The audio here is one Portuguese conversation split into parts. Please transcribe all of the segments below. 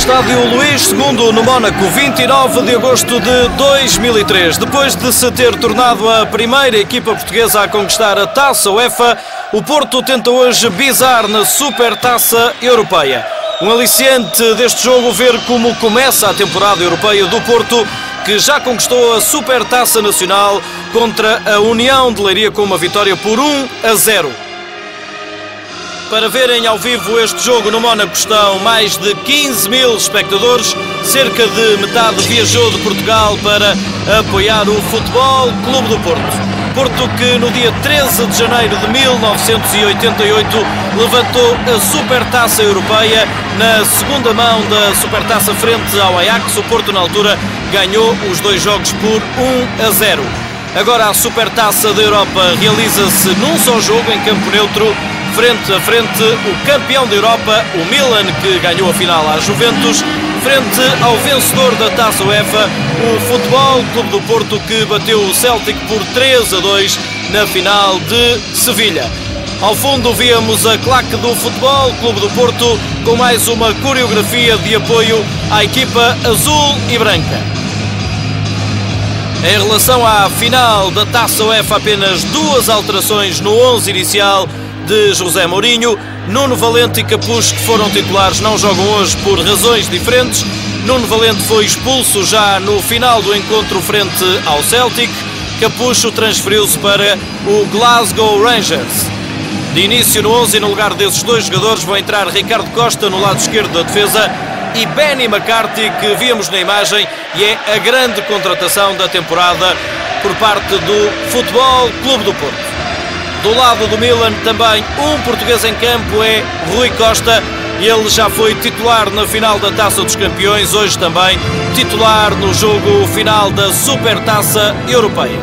Estádio Luís II, no Mónaco, 29 de agosto de 2003. Depois de se ter tornado a primeira equipa portuguesa a conquistar a Taça UEFA, o Porto tenta hoje bisar na Supertaça Europeia. Um aliciante deste jogo ver como começa a temporada europeia do Porto, que já conquistou a Supertaça Nacional contra a União de Leiria com uma vitória por 1-0. Para verem ao vivo este jogo no Mónaco estão mais de 15 mil espectadores, cerca de metade viajou de Portugal para apoiar o Futebol Clube do Porto. Porto que no dia 13 de janeiro de 1988 levantou a Supertaça Europeia na segunda mão da Supertaça frente ao Ajax. O Porto na altura ganhou os dois jogos por 1-0. Agora a Supertaça da Europa realiza-se num só jogo em campo neutro. Frente a frente, o campeão da Europa, o Milan, que ganhou a final à Juventus, frente ao vencedor da Taça UEFA, o Futebol Clube do Porto, que bateu o Celtic por 3-2 na final de Sevilha. Ao fundo víamos a claque do Futebol Clube do Porto com mais uma coreografia de apoio à equipa azul e branca. Em relação à final da Taça UEFA, apenas duas alterações no 11 inicial de José Mourinho. Nuno Valente e Capucho, que foram titulares, não jogam hoje por razões diferentes. Nuno Valente foi expulso já no final do encontro frente ao Celtic. Capucho transferiu-se para o Glasgow Rangers. De início no 11 e no lugar desses dois jogadores vão entrar Ricardo Costa no lado esquerdo da defesa e Benny McCarthy, que víamos na imagem e é a grande contratação da temporada por parte do Futebol Clube do Porto. Do lado do Milan também um português em campo, é Rui Costa. Ele já foi titular na final da Taça dos Campeões, hoje também titular no jogo final da Supertaça Europeia.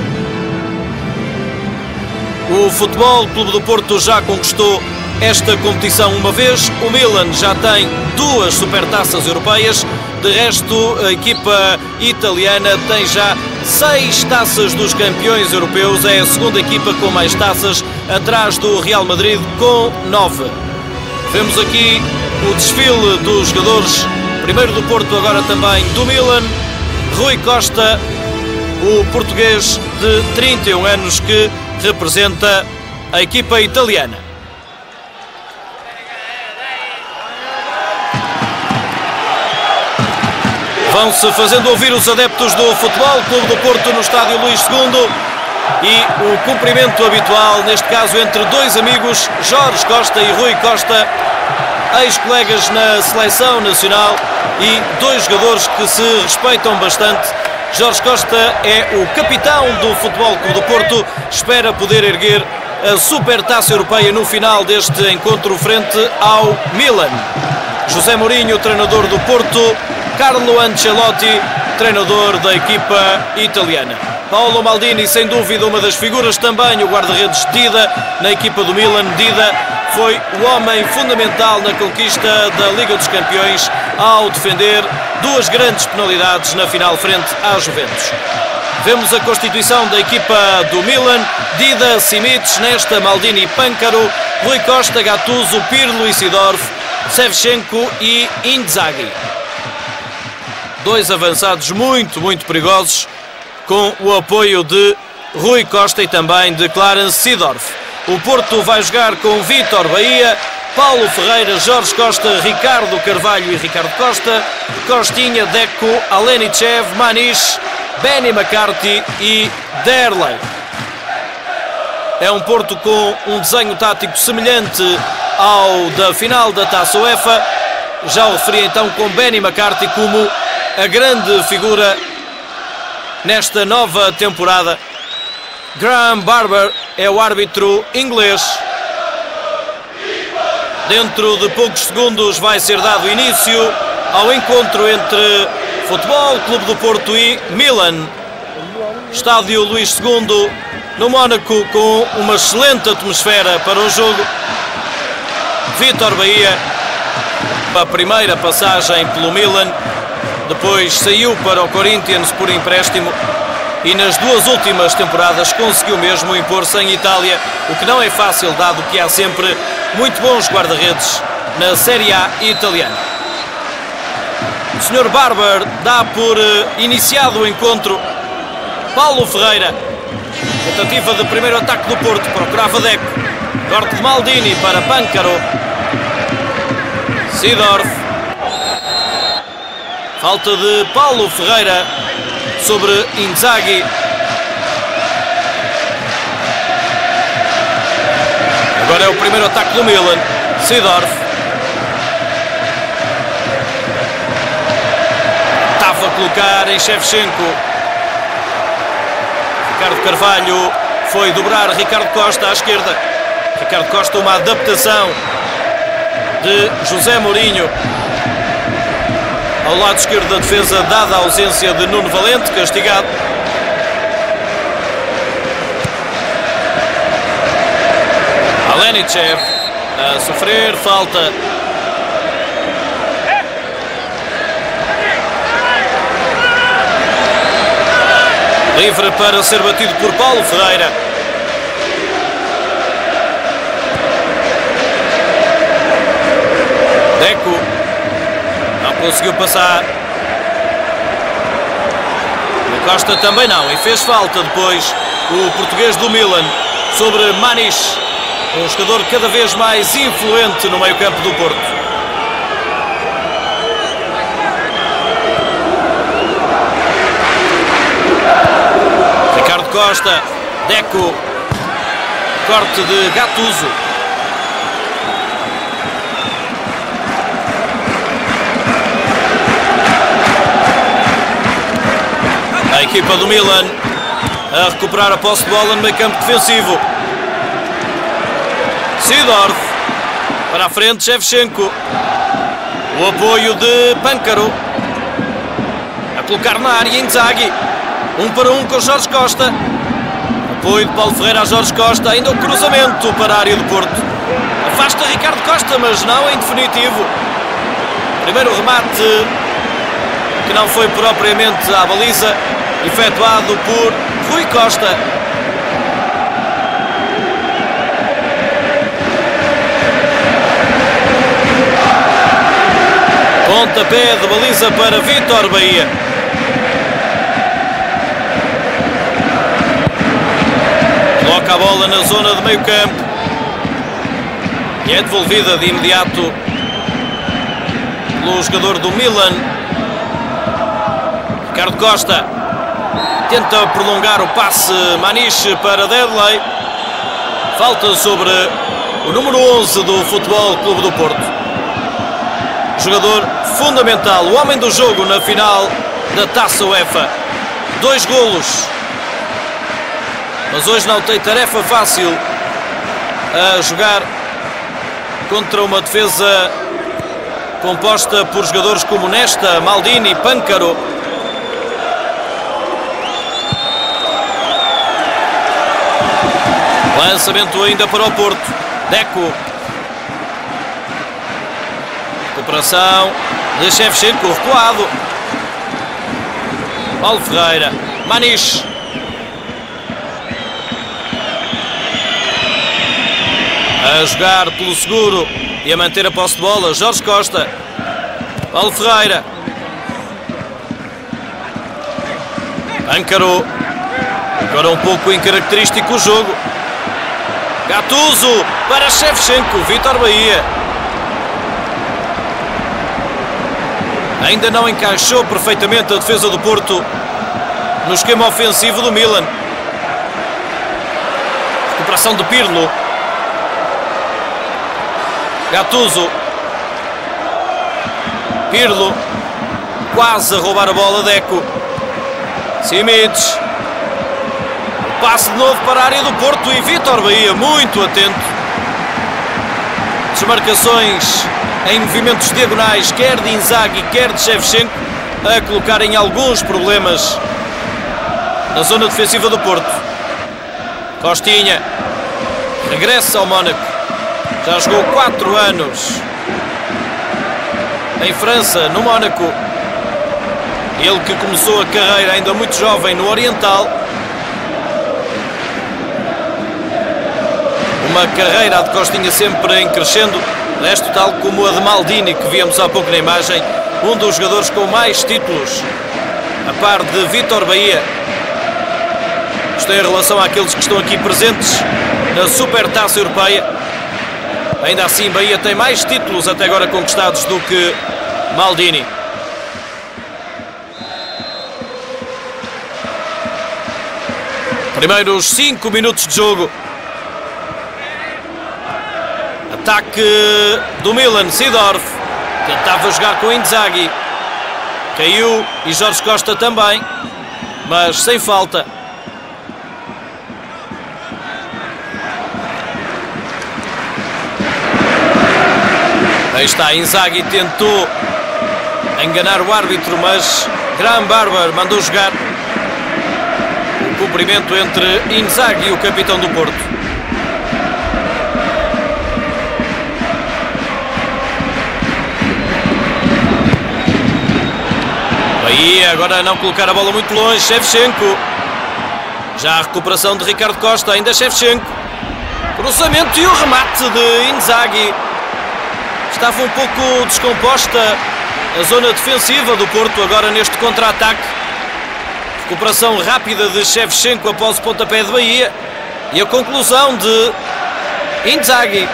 O Futebol Clube do Porto já conquistou esta competição uma vez, o Milan já tem duas Supertaças Europeias, de resto a equipa italiana tem já 6 taças dos campeões europeus, é a segunda equipa com mais taças, atrás do Real Madrid com 9. Vemos aqui o desfile dos jogadores, primeiro do Porto, agora também do Milan. Rui Costa, o português de 31 anos que representa a equipa italiana. Vão-se fazendo ouvir os adeptos do Futebol Clube do Porto no Estádio Luís II e o cumprimento habitual, neste caso entre dois amigos, Jorge Costa e Rui Costa, ex-colegas na seleção nacional e dois jogadores que se respeitam bastante. Jorge Costa é o capitão do Futebol Clube do Porto, espera poder erguer a Supertaça Europeia no final deste encontro frente ao Milan. José Mourinho, treinador do Porto, Carlo Ancelotti, treinador da equipa italiana. Paolo Maldini, sem dúvida uma das figuras também, o guarda-redes Dida na equipa do Milan. Dida foi o homem fundamental na conquista da Liga dos Campeões ao defender duas grandes penalidades na final frente à Juventus. Vemos a constituição da equipa do Milan: Dida, Simic, Nesta, Maldini, Pâncaro, Rui Costa, Gattuso, Pirlo e Seedorf, Shevchenko e Inzaghi. Dois avançados muito perigosos, com o apoio de Rui Costa e também de Clarence Seedorf. O Porto vai jogar com Vítor Bahia, Paulo Ferreira, Jorge Costa, Ricardo Carvalho e Ricardo Costa, Costinha, Deco, Alenichev, Maniche, Benny McCarthy e Derlei. É um Porto com um desenho tático semelhante ao da final da Taça UEFA. Já o referi então com Benny McCarthy como a grande figura nesta nova temporada. Graham Barber é o árbitro inglês. Dentro de poucos segundos vai ser dado início ao encontro entre Futebol Clube do Porto e Milan. Estádio Luís II, no Mónaco, com uma excelente atmosfera para o jogo. Vítor Bahia, a primeira passagem pelo Milan, depois saiu para o Corinthians por empréstimo e nas duas últimas temporadas conseguiu mesmo impor-se em Itália, o que não é fácil, dado que há sempre muito bons guarda-redes na Série A italiana. O Sr. Barber dá por iniciado o encontro. Paulo Ferreira. Tentativa de primeiro ataque do Porto. Procurava Deco. Corte de Maldini para Pâncaro. Seedorf. Falta de Paulo Ferreira sobre Inzaghi. Agora é o primeiro ataque do Milan. Seedorf. Estava a colocar em Shevchenko. Ricardo Carvalho foi dobrar Ricardo Costa à esquerda. Ricardo Costa, uma adaptação de José Mourinho. Ao lado esquerdo da defesa, dada a ausência de Nuno Valente, castigado. Alenichev a sofrer falta. Livre para ser batido por Paulo Ferreira. Deco não conseguiu passar. O Costa também não, e fez falta depois o português do Milan sobre Maniche, um jogador cada vez mais influente no meio-campo do Porto. Ricardo Costa, Deco, corte de Gattuso. A equipa do Milan a recuperar a posse de bola no meio-campo defensivo. Seedorf para a frente, Shevchenko. O apoio de Pâncaro. A colocar na área Inzaghi. 1 para 1 com Jorge Costa. Apoio de Paulo Ferreira a Jorge Costa. Ainda o cruzamento para a área do Porto. Afasta Ricardo Costa, mas não em definitivo. Primeiro remate que não foi propriamente à baliza, efetuado por Rui Costa. Pontapé de baliza para Vítor Bahia. Coloca a bola na zona de meio campo e é devolvida de imediato pelo jogador do Milan. Ricardo Costa tenta prolongar o passe Maniche para Dedley. Falta sobre o número 11 do Futebol Clube do Porto. Jogador fundamental, o homem do jogo na final da Taça UEFA. 2 golos. Mas hoje não tem tarefa fácil a jogar contra uma defesa composta por jogadores como Nesta, Maldini, Pâncaro. Lançamento ainda para o Porto. Deco. Recuperação de Shevchenko, recuado. Paulo Ferreira. Maniche. A jogar pelo seguro e a manter a posse de bola, Jorge Costa. Paulo Ferreira. Pâncaro. Agora um pouco incaracterístico o jogo. Gattuso para Shevchenko, Vítor Bahia. Ainda não encaixou perfeitamente a defesa do Porto no esquema ofensivo do Milan. Recuperação de Pirlo. Gattuso. Pirlo. Quase a roubar a bola, Deco. Simic. Passe de novo para a área do Porto e Vítor Bahia muito atento. Desmarcações em movimentos diagonais, quer de Inzaghi, quer de Shevchenko, a colocarem alguns problemas na zona defensiva do Porto. Costinha. Regressa ao Mónaco. Já jogou 4 anos em França, no Mónaco. Ele que começou a carreira ainda muito jovem no Oriental. Uma carreira de Costinha sempre em crescendo, resto tal como a de Maldini, que víamos há pouco na imagem, um dos jogadores com mais títulos, a par de Vítor Bahia. Isto em relação àqueles que estão aqui presentes na Supertaça Europeia. Ainda assim, Bahia tem mais títulos até agora conquistados do que Maldini. Primeiros 5 minutos de jogo. Ataque do Milan, Seedorf. Tentava jogar com Inzaghi. Caiu e Jorge Costa também, mas sem falta. Aí está, Inzaghi tentou enganar o árbitro, mas Graham Barber mandou jogar. O cumprimento entre Inzaghi e o capitão do Porto. Bahia agora não colocar a bola muito longe. Shevchenko. Já a recuperação de Ricardo Costa. Ainda Shevchenko. Cruzamento e o remate de Inzaghi. Estava um pouco descomposta a zona defensiva do Porto agora neste contra-ataque. Recuperação rápida de Shevchenko após o pontapé de Bahia. E a conclusão de Inzaghi.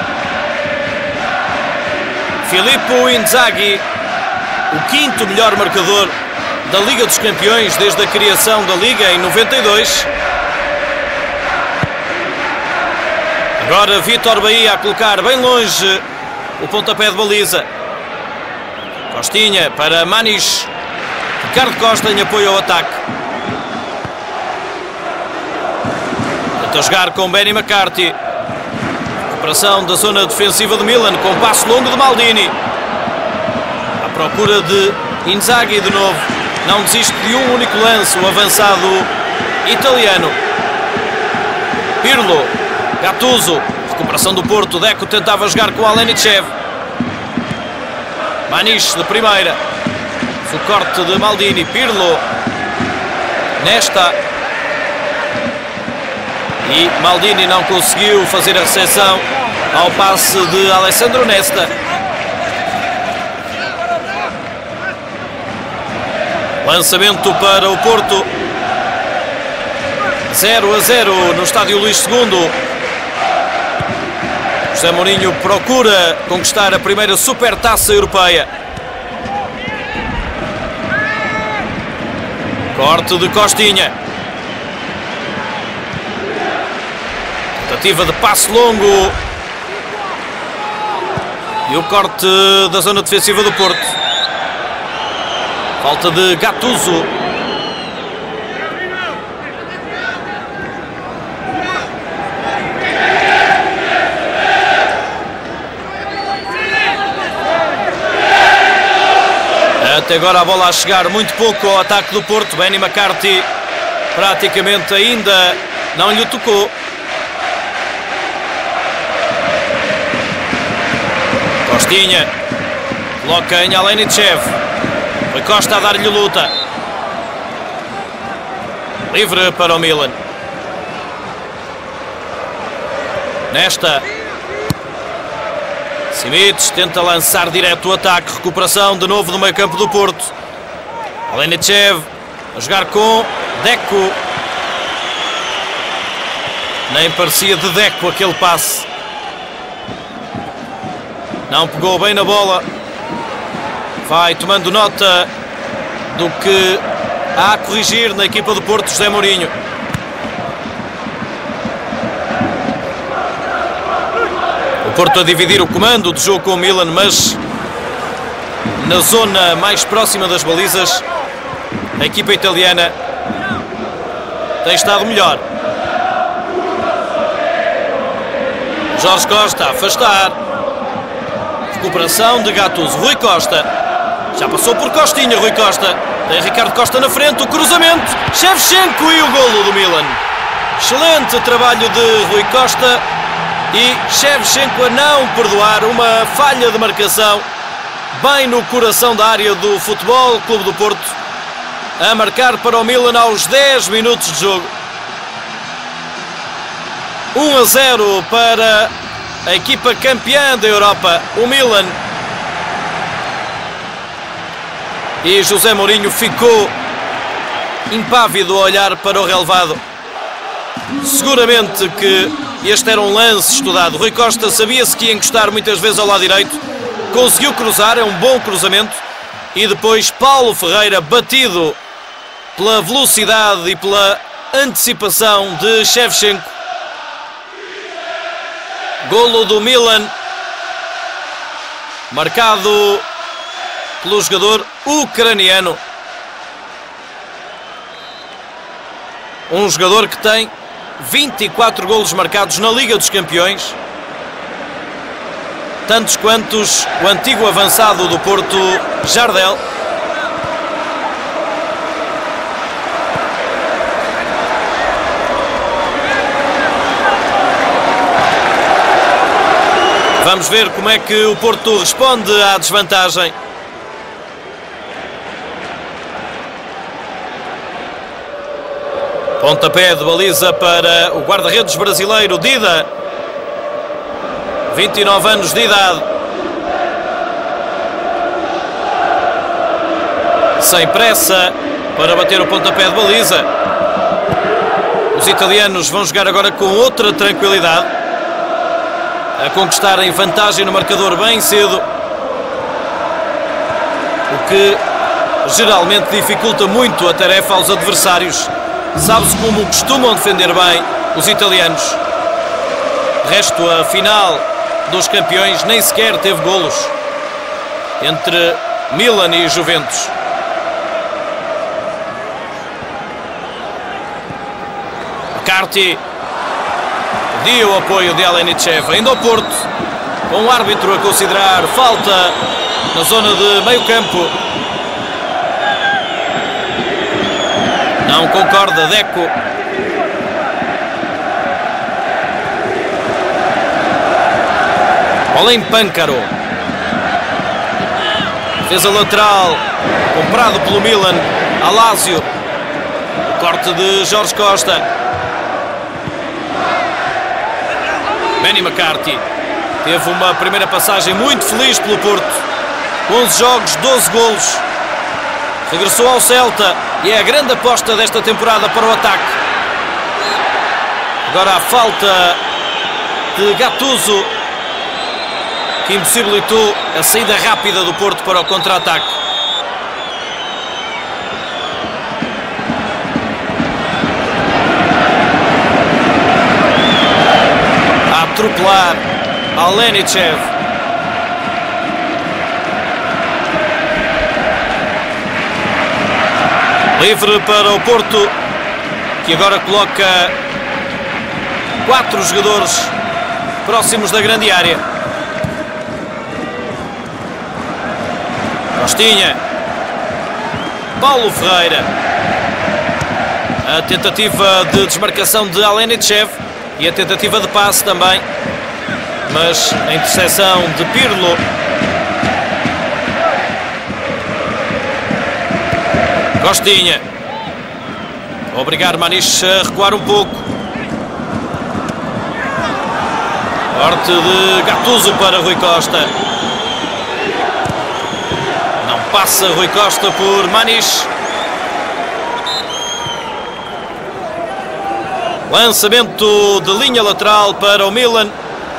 Filippo Inzaghi, o quinto melhor marcador da Liga dos Campeões desde a criação da Liga em 92. Agora Vítor Bahia a colocar bem longe o pontapé de baliza. Costinha para Manish. Ricardo Costa em apoio ao ataque. Tenta jogar com Benny McCarthy. Recuperação da zona defensiva de Milan com passo longo de Maldini. À procura de Inzaghi de novo. Não desiste de um único lance o avançado italiano. Pirlo. Gattuso. Recuperação do Porto. Deco tentava jogar com Alenichev. Manish de primeira. O corte de Maldini. Pirlo. Nesta. E Maldini não conseguiu fazer a recepção ao passe de Alessandro Nesta. Lançamento para o Porto. 0-0 no estádio Luís II. José Mourinho procura conquistar a primeira Supertaça Europeia. Corte de Costinha. Tentativa de passe longo. E o corte da zona defensiva do Porto. Falta de Gattuso. Até agora a bola a chegar muito pouco ao ataque do Porto. Benny McCarthy praticamente ainda não lhe tocou. Costinha. Coloca em Alenichev. Rui Costa a dar-lhe luta. Livre para o Milan. Nesta. Simic tenta lançar direto o ataque. Recuperação de novo do meio campo do Porto. Alenichev a jogar com Deco. Nem parecia de Deco aquele passe. Não pegou bem na bola. Vai tomando nota do que há a corrigir na equipa do Porto, José Mourinho. O Porto a dividir o comando de jogo com o Milan, mas na zona mais próxima das balizas, a equipa italiana tem estado melhor. Jorge Costa a afastar. Recuperação de Gattuso. Rui Costa. Já passou por Costinha, Rui Costa. Tem Ricardo Costa na frente, o cruzamento. Shevchenko e o golo do Milan. Excelente trabalho de Rui Costa. E Shevchenko a não perdoar uma falha de marcação. Bem no coração da área do Futebol Clube do Porto. A marcar para o Milan aos 10 minutos de jogo. 1-0 para a equipa campeã da Europa, o Milan. E José Mourinho ficou impávido a olhar para o relevado. Seguramente que este era um lance estudado. Rui Costa sabia-se que ia encostar muitas vezes ao lado direito. Conseguiu cruzar, é um bom cruzamento. E depois Paulo Ferreira, batido pela velocidade e pela antecipação de Shevchenko. Golo do Milan, marcado pelo jogador ucraniano. Um jogador que tem 24 golos marcados na Liga dos Campeões, tantos quantos o antigo avançado do Porto, Jardel. Vamos ver como é que o Porto responde à desvantagem. Pontapé de baliza para o guarda-redes brasileiro, Dida. 29 anos de idade. Sem pressa para bater o pontapé de baliza. Os italianos vão jogar agora com outra tranquilidade, a conquistarem vantagem no marcador bem cedo, o que geralmente dificulta muito a tarefa aos adversários. Sabe-se como costumam defender bem os italianos. De resto, a final dos campeões nem sequer teve golos entre Milan e Juventus. McCarthy pediu o apoio de Alenichev, ainda ao Porto, com o árbitro a considerar falta na zona de meio campo. Não concorda Deco. Olhem Pâncaro. Defesa lateral, comprado pelo Milan, Alásio. Corte de Jorge Costa. Benny McCarthy teve uma primeira passagem muito feliz pelo Porto. 11 jogos, 12 golos. Regressou ao Celta e é a grande aposta desta temporada para o ataque. Agora a falta de Gattuso, que impossibilitou a saída rápida do Porto para o contra-ataque. A atropelar Alenichev. Livre para o Porto, que agora coloca 4 jogadores próximos da grande área. Costinha. Paulo Ferreira. A tentativa de desmarcação de Alenichev e a tentativa de passe também, mas a interseção de Pirlo. Costinha. Obrigar Maniche a recuar um pouco. Corte de Gattuso para Rui Costa. Não passa Rui Costa por Maniche. Lançamento de linha lateral para o Milan.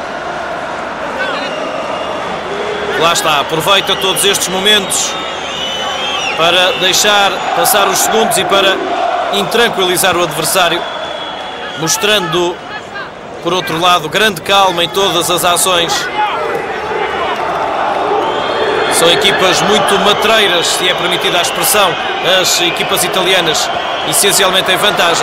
Lá está, aproveita todos estes momentos para deixar passar os segundos e para intranquilizar o adversário, mostrando, por outro lado, grande calma em todas as ações. São equipas muito matreiras, se é permitida a expressão, as equipas italianas, essencialmente em vantagem.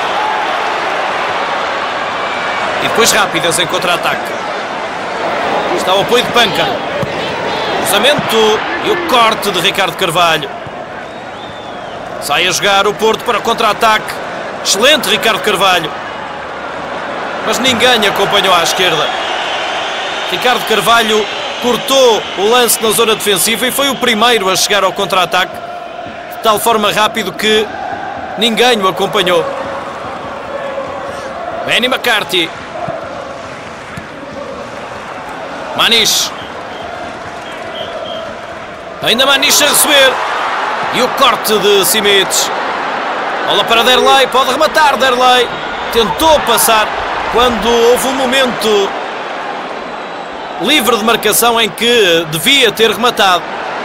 E depois rápidas em contra-ataque. Está o apoio de Pâncaro. Cruzamento e o corte de Ricardo Carvalho. Sai a jogar o Porto para o contra-ataque. Excelente Ricardo Carvalho. Mas ninguém acompanhou à esquerda. Ricardo Carvalho cortou o lance na zona defensiva e foi o primeiro a chegar ao contra-ataque, de tal forma rápido que ninguém o acompanhou. Benny McCarthy. Maniche. Ainda Maniche a receber. E o corte de Simic. Bola para Derlei, pode rematar Derlei. Tentou passar quando houve um momento livre de marcação em que devia ter rematado.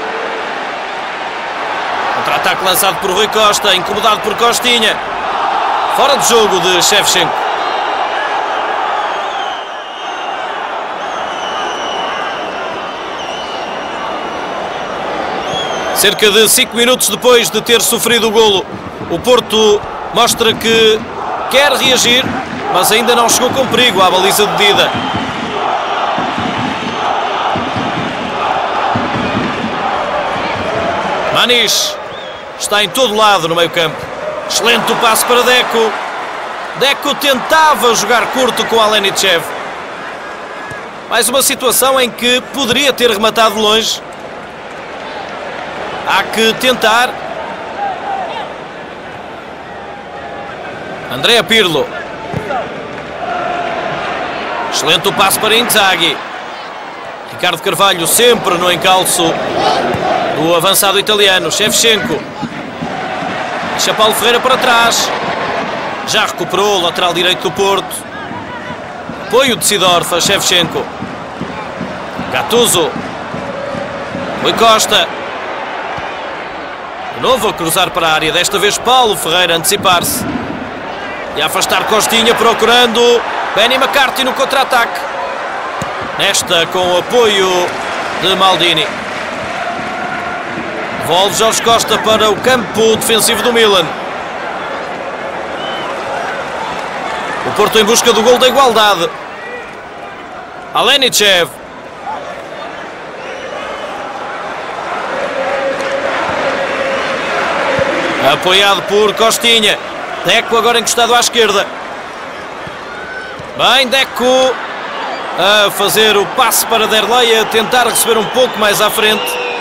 Contra-ataque lançado por Rui Costa, incomodado por Costinha. Fora de jogo de Shevchenko. Cerca de 5 minutos depois de ter sofrido o golo, o Porto mostra que quer reagir, mas ainda não chegou com perigo à baliza de Dida. Maniche está em todo lado no meio-campo. Excelente o passe para Deco. Deco tentava jogar curto com Alenichev. Mais uma situação em que poderia ter rematado de longe. Há que tentar. Andrea Pirlo. Excelente o passe para Inzaghi. Ricardo Carvalho sempre no encalço do avançado italiano. Shevchenko. Deixa Paulo Ferreira para trás. Já recuperou o lateral direito do Porto. Apoio de Seedorf a Shevchenko. Gattuso. Rui Costa. De novo a cruzar para a área. Desta vez Paulo Ferreira antecipar-se. E a afastar Costinha procurando Benny McCarthy no contra-ataque. Nesta com o apoio de Maldini. Devolve Jorge Costa para o campo defensivo do Milan. O Porto em busca do gol da igualdade. Alenichev. Apoiado por Costinha. Deco agora encostado à esquerda. Bem, Deco a fazer o passe para Derlei, a tentar receber um pouco mais à frente.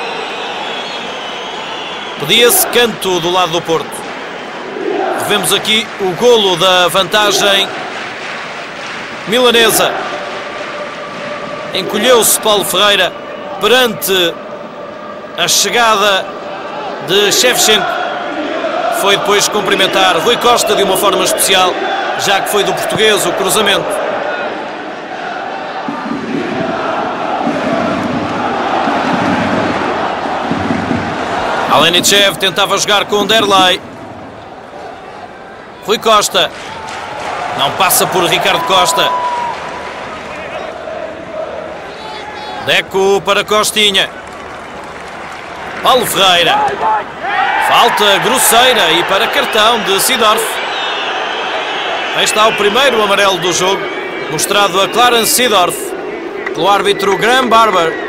Pedia-se canto do lado do Porto. Vemos aqui o golo da vantagem milanesa. Encolheu-se Paulo Ferreira perante a chegada de Shevchenko. Foi depois cumprimentar Rui Costa de uma forma especial, já que foi do português o cruzamento. Alenichev tentava jogar com Derlei. Rui Costa. Não passa por Ricardo Costa. Deco para Costinha. Paulo Ferreira. Falta grosseira e para cartão de Seedorf. Aí está o primeiro amarelo do jogo, mostrado a Clarence Seedorf pelo árbitro Graham Barber.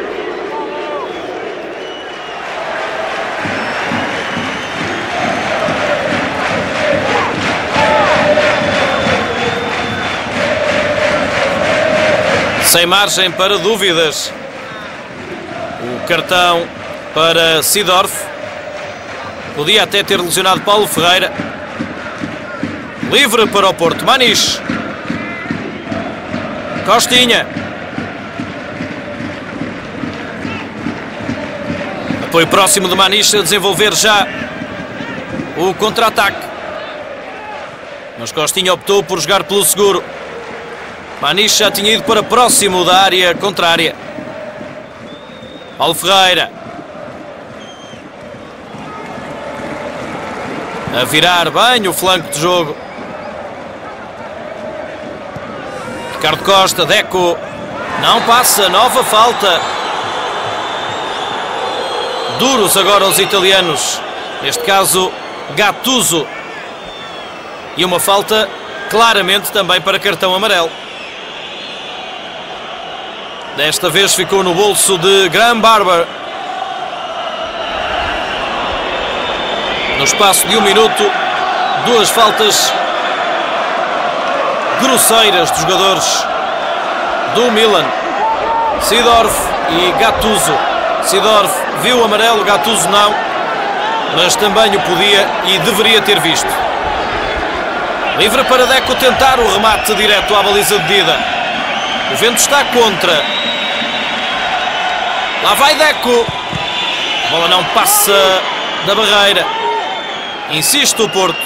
Sem margem para dúvidas. O cartão para Seedorf. Podia até ter lesionado Paulo Ferreira. Livre para o Porto. Maniche. Costinha. Apoio próximo de Maniche a desenvolver já o contra-ataque. Mas Costinha optou por jogar pelo seguro. Maniche já tinha ido para próximo da área contrária. Paulo Ferreira. A virar bem o flanco de jogo. Ricardo Costa, Deco. Não passa, nova falta. Duros agora os italianos. Neste caso, Gattuso. E uma falta claramente também para cartão amarelo. Desta vez ficou no bolso de Graham Barber. No espaço de 1 minuto, 2 faltas grosseiras dos jogadores do Milan. Seedorf e Gattuso. Seedorf viu o amarelo, Gattuso não, mas também o podia e deveria ter visto. Livre para Deco tentar o remate direto à baliza de Dida. O vento está contra. Lá vai Deco. A bola não passa da barreira. Insiste o Porto.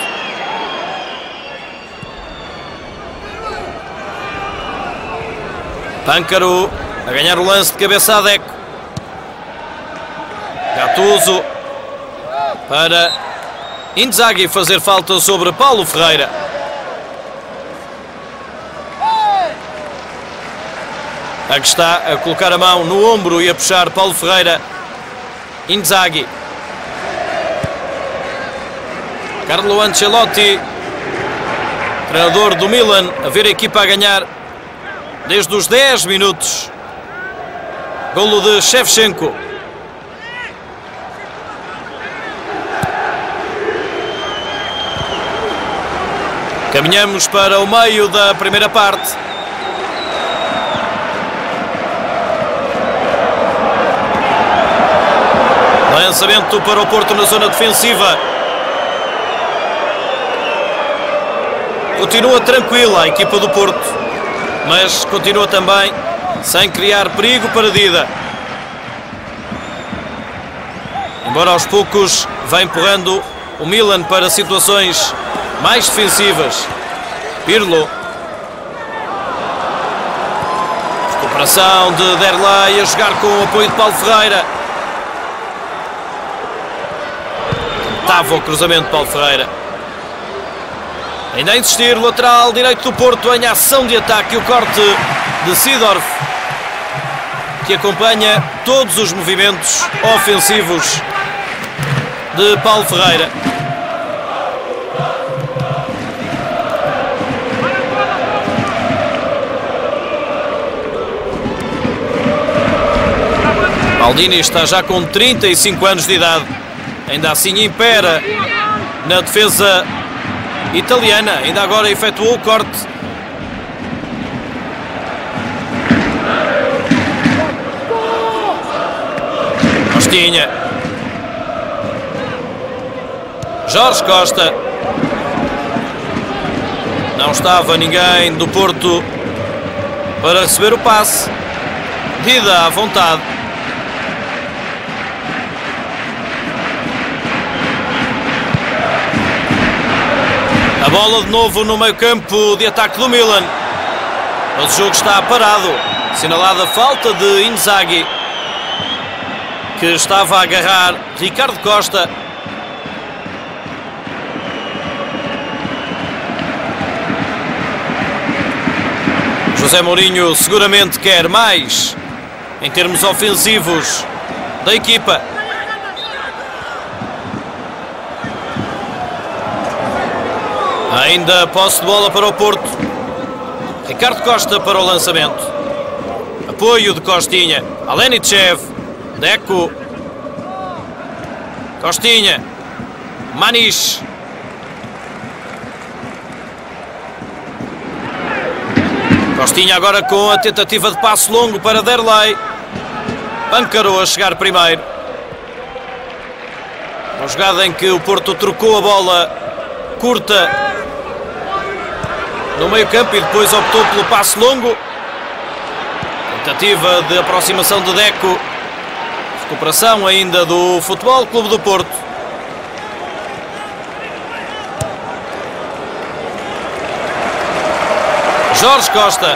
Pâncaro a ganhar o lance de cabeça a Deco. Gattuso para Inzaghi fazer falta sobre Paulo Ferreira. Aqui está a colocar a mão no ombro e a puxar Paulo Ferreira. Inzaghi. Carlo Ancelotti, treinador do Milan, a ver a equipa a ganhar desde os 10 minutos. Golo de Shevchenko. Caminhamos para o meio da primeira parte. Lançamento para o Porto na zona defensiva. Continua tranquila a equipa do Porto, mas continua também sem criar perigo para Dida. Embora aos poucos vá empurrando o Milan para situações mais defensivas. Pirlo. Recuperação de Derlei a jogar com o apoio de Paulo Ferreira. Tentava o cruzamento de Paulo Ferreira. Ainda a insistir, lateral direito do Porto em ação de ataque. O corte de Seedorf, que acompanha todos os movimentos ofensivos de Paulo Ferreira. Maldini está já com 35 anos de idade. Ainda assim impera na defesa italiana. Ainda agora efetuou o corte. Costinha. Jorge Costa. Não estava ninguém do Porto para receber o passe. Dida à vontade. A bola de novo no meio-campo de ataque do Milan. Mas o jogo está parado. Assinalada a falta de Inzaghi, que estava a agarrar Ricardo Costa. José Mourinho seguramente quer mais em termos ofensivos da equipa. Ainda posse de bola para o Porto. Ricardo Costa para o lançamento. Apoio de Costinha. Alenichev. Deco. Costinha. Maniche. Costinha agora com a tentativa de passe longo para Derlei. Pâncaro a chegar primeiro. Uma jogada em que o Porto trocou a bola curta no meio campo e depois optou pelo passe longo. Tentativa de aproximação de Deco. Recuperação ainda do Futebol Clube do Porto. Jorge Costa.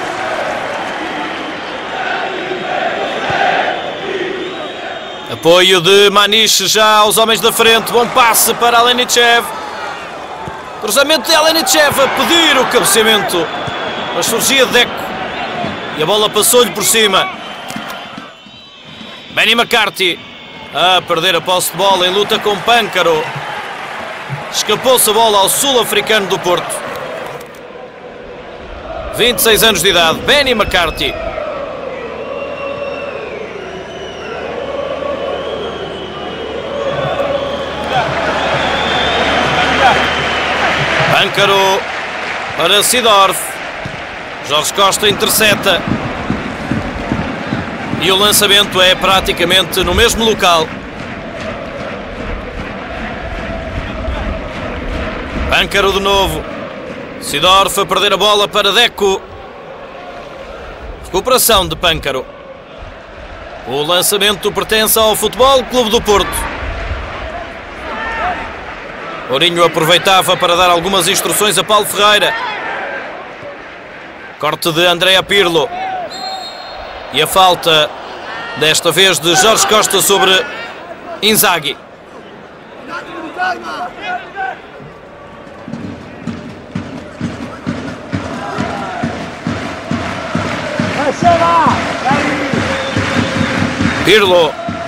Apoio de Maniche já aos homens da frente. Bom passe para Alenichev. Cruzamento de Alenichev a pedir o cabeceamento, mas surgia Deco e a bola passou-lhe por cima. Benny McCarthy a perder a posse de bola em luta com Pâncaro. Escapou-se a bola ao sul-africano do Porto. 26 anos de idade, Benny McCarthy. Pâncaro para Seedorf. Jorge Costa intercepta. E o lançamento é praticamente no mesmo local. Pâncaro de novo. Seedorf a perder a bola para Deco. Recuperação de Pâncaro. O lançamento pertence ao Futebol Clube do Porto. Mourinho aproveitava para dar algumas instruções a Paulo Ferreira. Corte de Andrea Pirlo. E a falta, desta vez, de Jorge Costa sobre Inzaghi. Pirlo.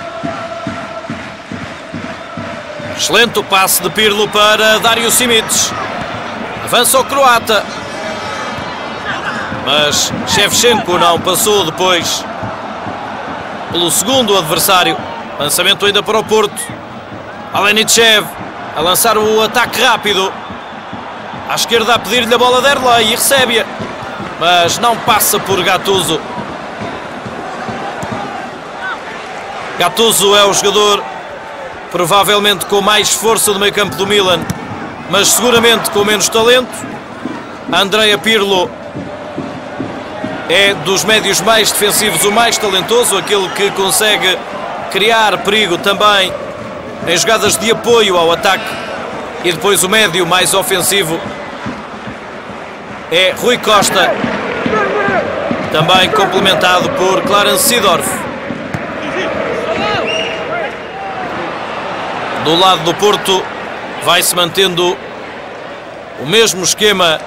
Excelente o passe de Pirlo para Dario Simic. Avança o croata. Mas Shevchenko não passou depois pelo segundo adversário. Lançamento ainda para o Porto. Alenichev a lançar o ataque rápido. À esquerda a pedir-lhe a bola de Derlei e recebe-a. Mas não passa por Gattuso. Gattuso é o jogador provavelmente com mais força do meio campo do Milan, mas seguramente com menos talento. Andrea Pirlo é dos médios mais defensivos o mais talentoso, aquele que consegue criar perigo também em jogadas de apoio ao ataque. E depois o médio mais ofensivo é Rui Costa, também complementado por Clarence Seedorf. Do lado do Porto vai-se mantendo o mesmo esquema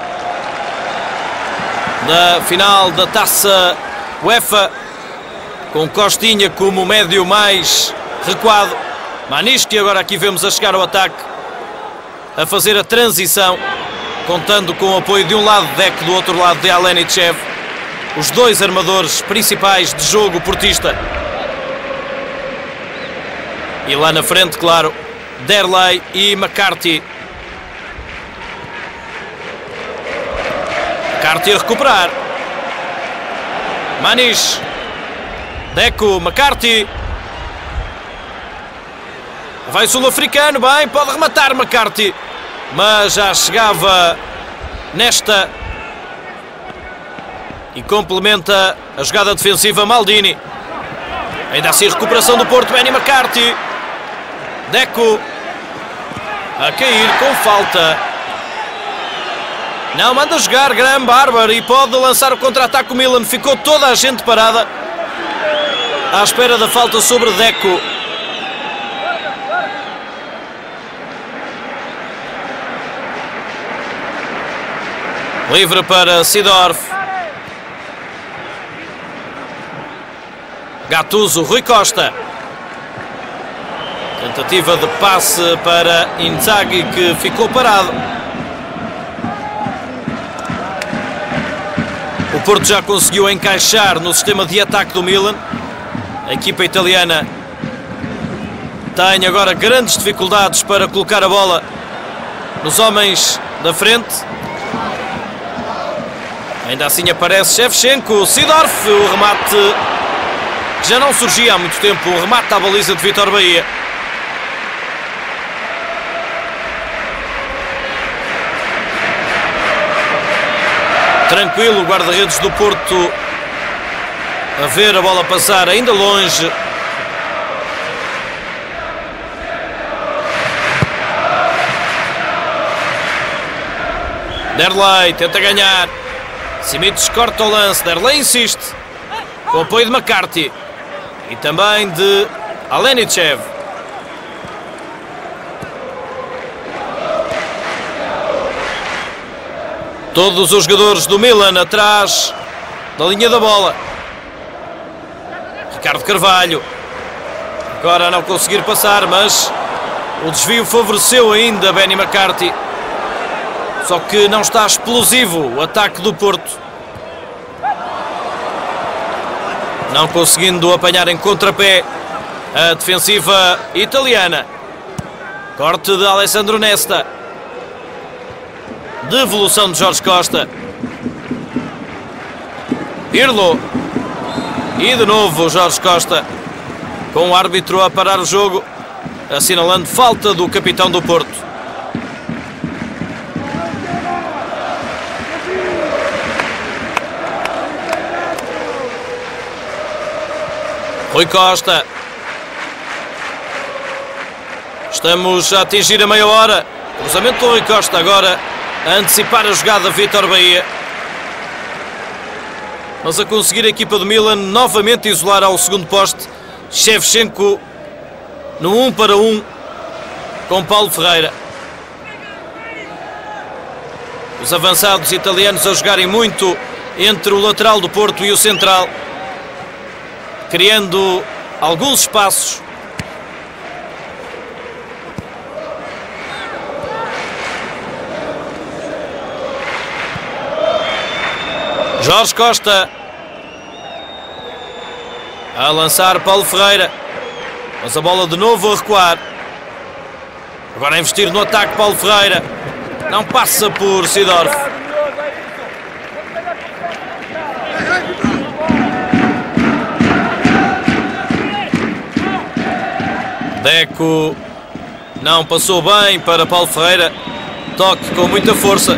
da final da Taça UEFA, com Costinha como médio mais recuado. Maniche, agora aqui vemos a chegar ao ataque, a fazer a transição, contando com o apoio de um lado de Deco, do outro lado de Alenichev, os dois armadores principais de jogo portista. E lá na frente, claro, Derlei e McCarthy. McCarthy a recuperar. Maniche. Deco, McCarthy. Vai sul-africano, bem, pode rematar McCarthy. Mas já chegava nesta. E complementa a jogada defensiva Maldini. Ainda assim recuperação do Porto, Benny McCarthy. Deco a cair com falta. Não, manda jogar Graham Barber e pode lançar o contra-ataque. O Milan, ficou toda a gente parada à espera da falta sobre Deco. Livre para Seedorf. Gattuso, Rui Costa. Tentativa de passe para Inzaghi, que ficou parado. O Porto já conseguiu encaixar no sistema de ataque do Milan. A equipa italiana tem agora grandes dificuldades para colocar a bola nos homens da frente. Ainda assim aparece Shevchenko. Seedorf, o remate que já não surgia há muito tempo. O remate à baliza de Vítor Bahia. Tranquilo o guarda-redes do Porto a ver a bola passar ainda longe. Derlei tenta ganhar. Simic corta o lance. Derlei insiste. Com o apoio de McCarthy. E também de Alenichev. Todos os jogadores do Milan atrás da linha da bola. Ricardo Carvalho. Agora a não conseguir passar, mas o desvio favoreceu ainda Benny McCarthy. Só que não está explosivo o ataque do Porto. Não conseguindo apanhar em contrapé a defensiva italiana. Corte de Alessandro Nesta. Devolução de Jorge Costa. Pirlo. E de novo Jorge Costa, com o árbitro a parar o jogo, assinalando falta do capitão do Porto. Rui Costa. Estamos a atingir a meia hora. Cruzamento do Rui Costa agora a antecipar a jogada Vítor Bahia. Mas a conseguir a equipa do Milan novamente isolar ao segundo poste. Shevchenko no 1 para 1 com Paulo Ferreira. Os avançados italianos a jogarem muito entre o lateral do Porto e o central, criando alguns espaços. Jorge Costa a lançar Paulo Ferreira, mas a bola de novo a recuar. Agora a investir no ataque Paulo Ferreira, não passa por Seedorf. Deco não passou bem para Paulo Ferreira, toque com muita força.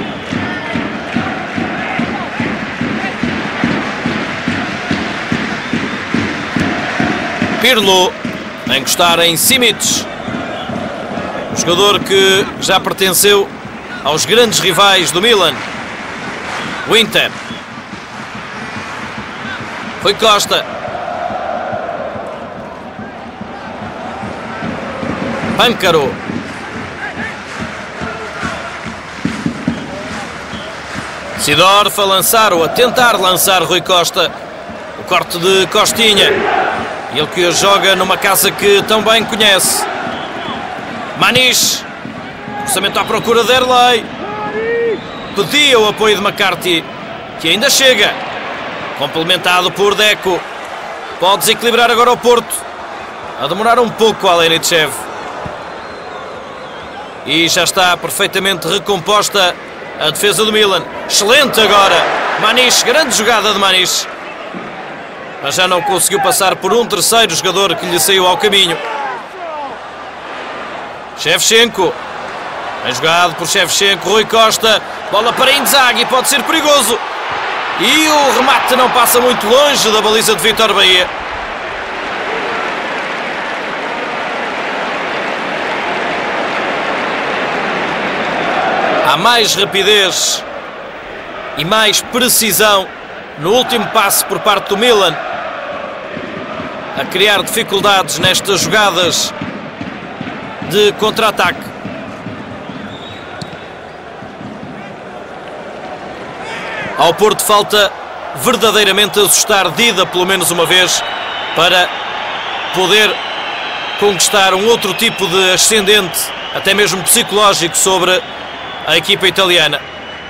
Pirlo a encostar em Simic, um jogador que já pertenceu aos grandes rivais do Milan, o Inter. Rui Costa, Pâncaro, Seedorf a lançar ou a tentar lançar Rui Costa. O corte de Costinha, ele que hoje joga numa casa que tão bem conhece. Maniche, cruzamento à procura de Erlei, pedia o apoio de McCarthy, que ainda chega, complementado por Deco. Pode desequilibrar agora o Porto, a demorar um pouco a Lenichev. E já está perfeitamente recomposta a defesa do Milan. Excelente agora Maniche, grande jogada de Maniche, mas já não conseguiu passar por um terceiro jogador que lhe saiu ao caminho. Shevchenko, bem jogado por Shevchenko. Rui Costa, bola para Inzaghi, pode ser perigoso. E o remate não passa muito longe da baliza de Vítor Bahia. Há mais rapidez e mais precisão no último passe por parte do Milan, a criar dificuldades nestas jogadas de contra-ataque. Ao Porto falta verdadeiramente assustar Dida pelo menos uma vez para poder conquistar um outro tipo de ascendente, até mesmo psicológico, sobre a equipa italiana.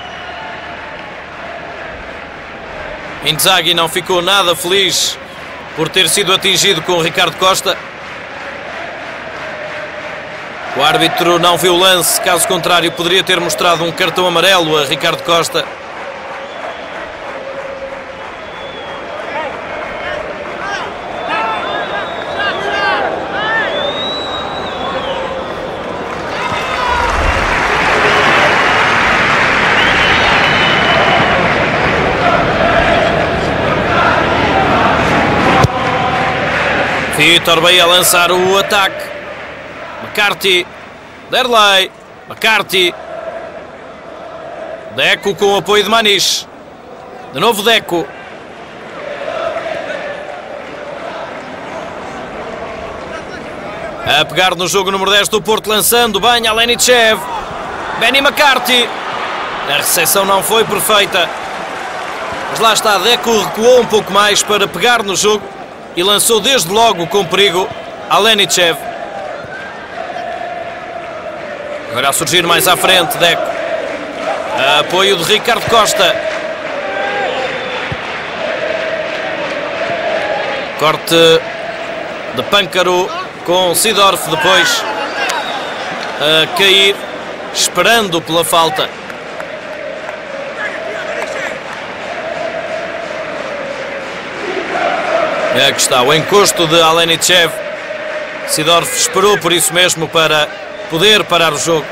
Inzaghi não ficou nada feliz por ter sido atingido com o Ricardo Costa. O árbitro não viu o lance, caso contrário poderia ter mostrado um cartão amarelo a Ricardo Costa. Vítor Bahia a lançar o ataque. McCarthy, Derlei, McCarthy, Deco com o apoio de Maniche. De novo Deco. A pegar no jogo número 10 do Porto, lançando bem a Lenichev. Benny McCarthy. A recepção não foi perfeita, mas lá está, Deco recuou um pouco mais para pegar no jogo e lançou desde logo com perigo a Lenichev. Agora a surgir mais à frente, Deco. Apoio de Ricardo Costa. Corte de Pâncaro com Seedorf depois a cair, esperando pela falta. Aqui está o encosto de Lenichev. Seedorf esperou por isso mesmo para poder parar o jogo.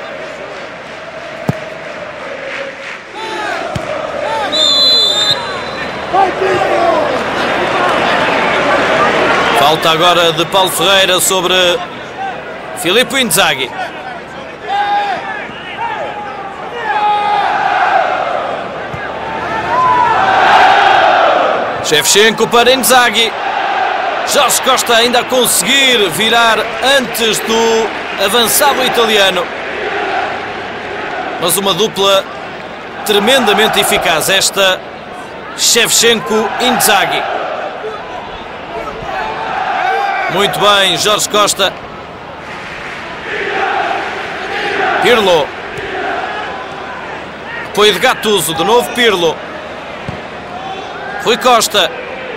Falta agora de Paulo Ferreira sobre Filippo Inzaghi. Shevchenko para Inzaghi. Jorge Costa ainda a conseguir virar antes do avançado italiano. Mas uma dupla tremendamente eficaz esta, Shevchenko-Inzaghi. Muito bem, Jorge Costa. Pirlo. Apoio de Gattuso, de novo Pirlo. Rui Costa.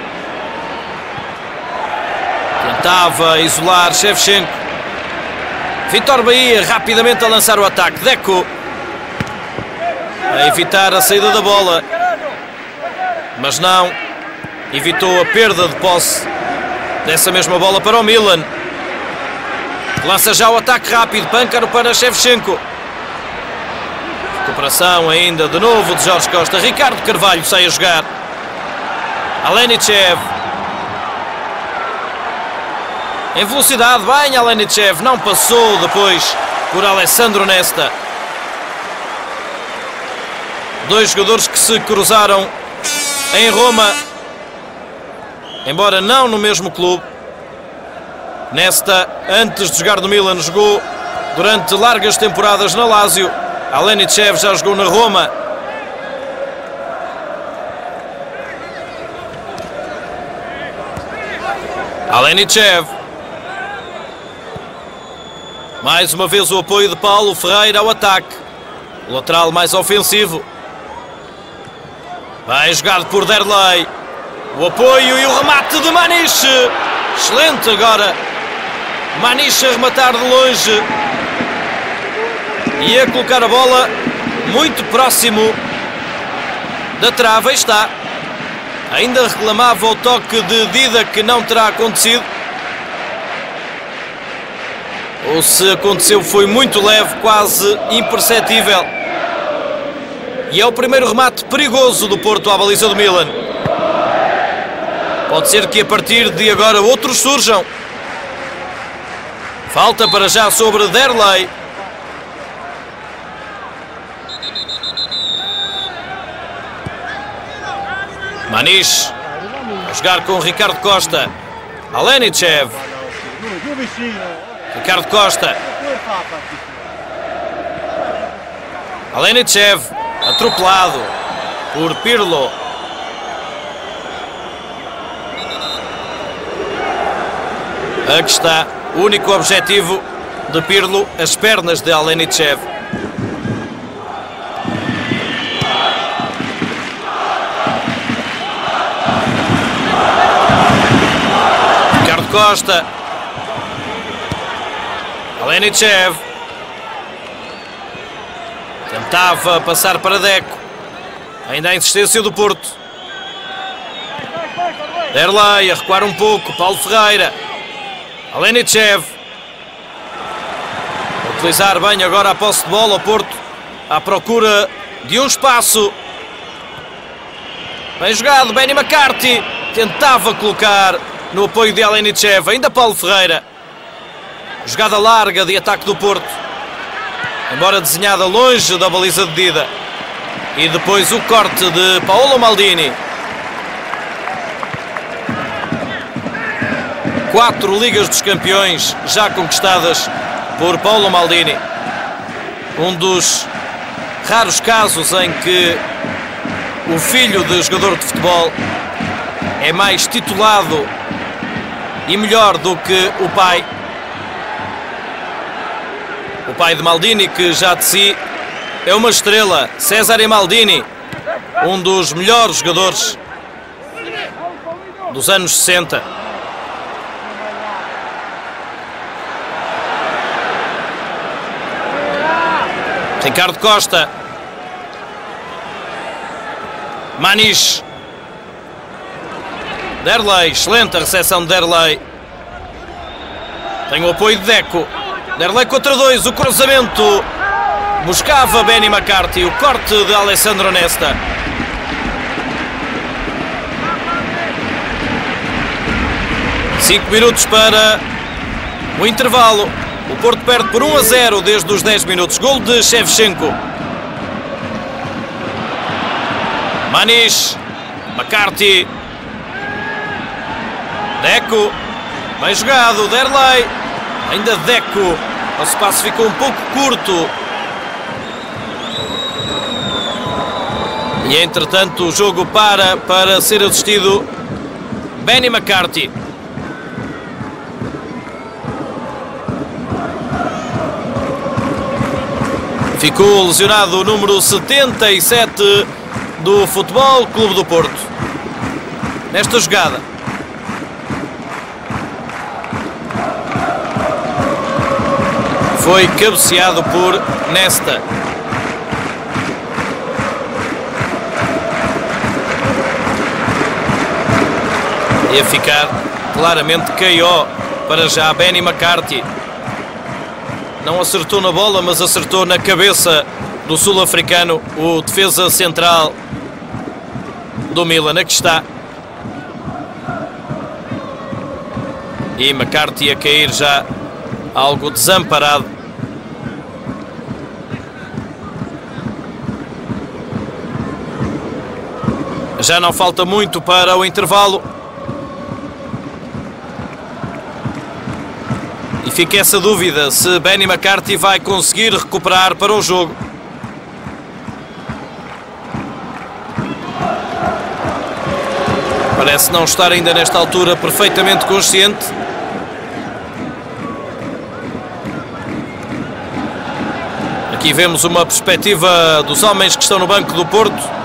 Tentava isolar Shevchenko. Vitor Bahia rapidamente a lançar o ataque. Deco. A evitar a saída da bola. Mas não. Evitou a perda de posse dessa mesma bola para o Milan. Lança já o ataque rápido. Pâncaro para Shevchenko. Recuperação ainda de novo de Jorge Costa. Ricardo Carvalho sai a jogar. Alenichev. Em velocidade, bem Alenichev. Não passou depois por Alessandro Nesta. Dois jogadores que se cruzaram em Roma, embora não no mesmo clube. Nesta, antes de jogar no Milan, jogou durante largas temporadas na Lazio. Alenichev já jogou na Roma. Alenichev. Mais uma vez o apoio de Paulo Ferreira ao ataque. O lateral mais ofensivo. Vai jogado por Derlei. O apoio e o remate de Maniche. Excelente agora. Maniche a rematar de longe. E a colocar a bola muito próximo da trave. Aí está. Ainda reclamava o toque de Dida, que não terá acontecido. Ou se aconteceu foi muito leve, quase imperceptível. E é o primeiro remate perigoso do Porto à baliza do Milan. Pode ser que a partir de agora outros surjam. Falta para já sobre Derlei. Maniche a jogar com Ricardo Costa. Alenichev. Ricardo Costa. Alenichev atropelado por Pirlo. Aqui está o único objetivo de Pirlo, as pernas de Alenichev. Ricardo Costa. Alenichev. Tentava passar para Deco. Ainda a insistência do Porto. Derlei a recuar um pouco. Paulo Ferreira. Alenichev. A utilizar bem agora a posse de bola. O Porto à procura de um espaço. Bem jogado. Benny McCarthy. Tentava colocar no apoio de Alenichev. Ainda Paulo Ferreira. Jogada larga de ataque do Porto. Embora desenhada longe da baliza de Dida. E depois o corte de Paolo Maldini. 4 Ligas dos Campeões já conquistadas por Paolo Maldini. Um dos raros casos em que o filho de jogador de futebol é mais titulado e melhor do que o pai. O pai de Maldini, que já de si é uma estrela, Cesare Maldini, um dos melhores jogadores dos anos 60. Ricardo Costa. Maniche. Derlei, excelente a recepção de Derlei. Tem o apoio de Deco. Derlei contra 2, o cruzamento. Buscava Benny McCarthy, o corte de Alessandro Nesta. Cinco minutos para o intervalo. O Porto perde por 1-0 desde os 10 minutos. Gol de Shevchenko. Maniche. McCarthy. Deco, bem jogado, Derlei, ainda Deco, o espaço ficou um pouco curto. E entretanto o jogo para ser assistido. Benny McCarthy. Ficou lesionado o número 77 do Futebol Clube do Porto. Nesta jogada. Foi cabeceado por Nesta. Ia ficar claramente KO para já Benny McCarthy. Não acertou na bola, mas acertou na cabeça do sul-africano, o defesa central do Milan. Aqui está. E McCarthy a cair já algo desamparado. Já não falta muito para o intervalo. E fica essa dúvida se Benny McCarthy vai conseguir recuperar para o jogo. Parece não estar ainda nesta altura perfeitamente consciente. Aqui vemos uma perspectiva dos homens que estão no banco do Porto.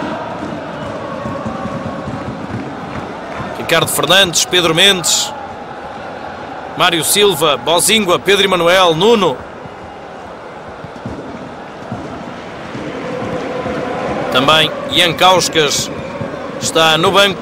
Ricardo Fernandes, Pedro Mendes, Mário Silva, Bozingua, Pedro Emanuel, Nuno. Também Ian Kauskas está no banco.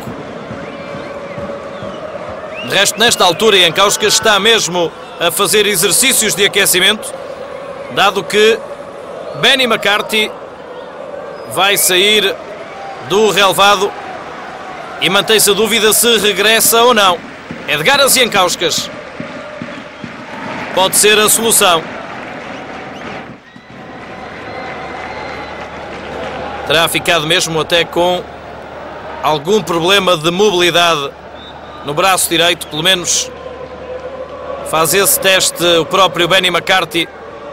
De resto, nesta altura, Ian Kauskas está mesmo a fazer exercícios de aquecimento, dado que Benny McCarthy vai sair do relevado e mantém-se a dúvida se regressa ou não. Edgar Ziankauskas pode ser a solução. Terá ficado mesmo até com algum problema de mobilidade no braço direito, pelo menos faz esse teste o próprio Benny McCarthy.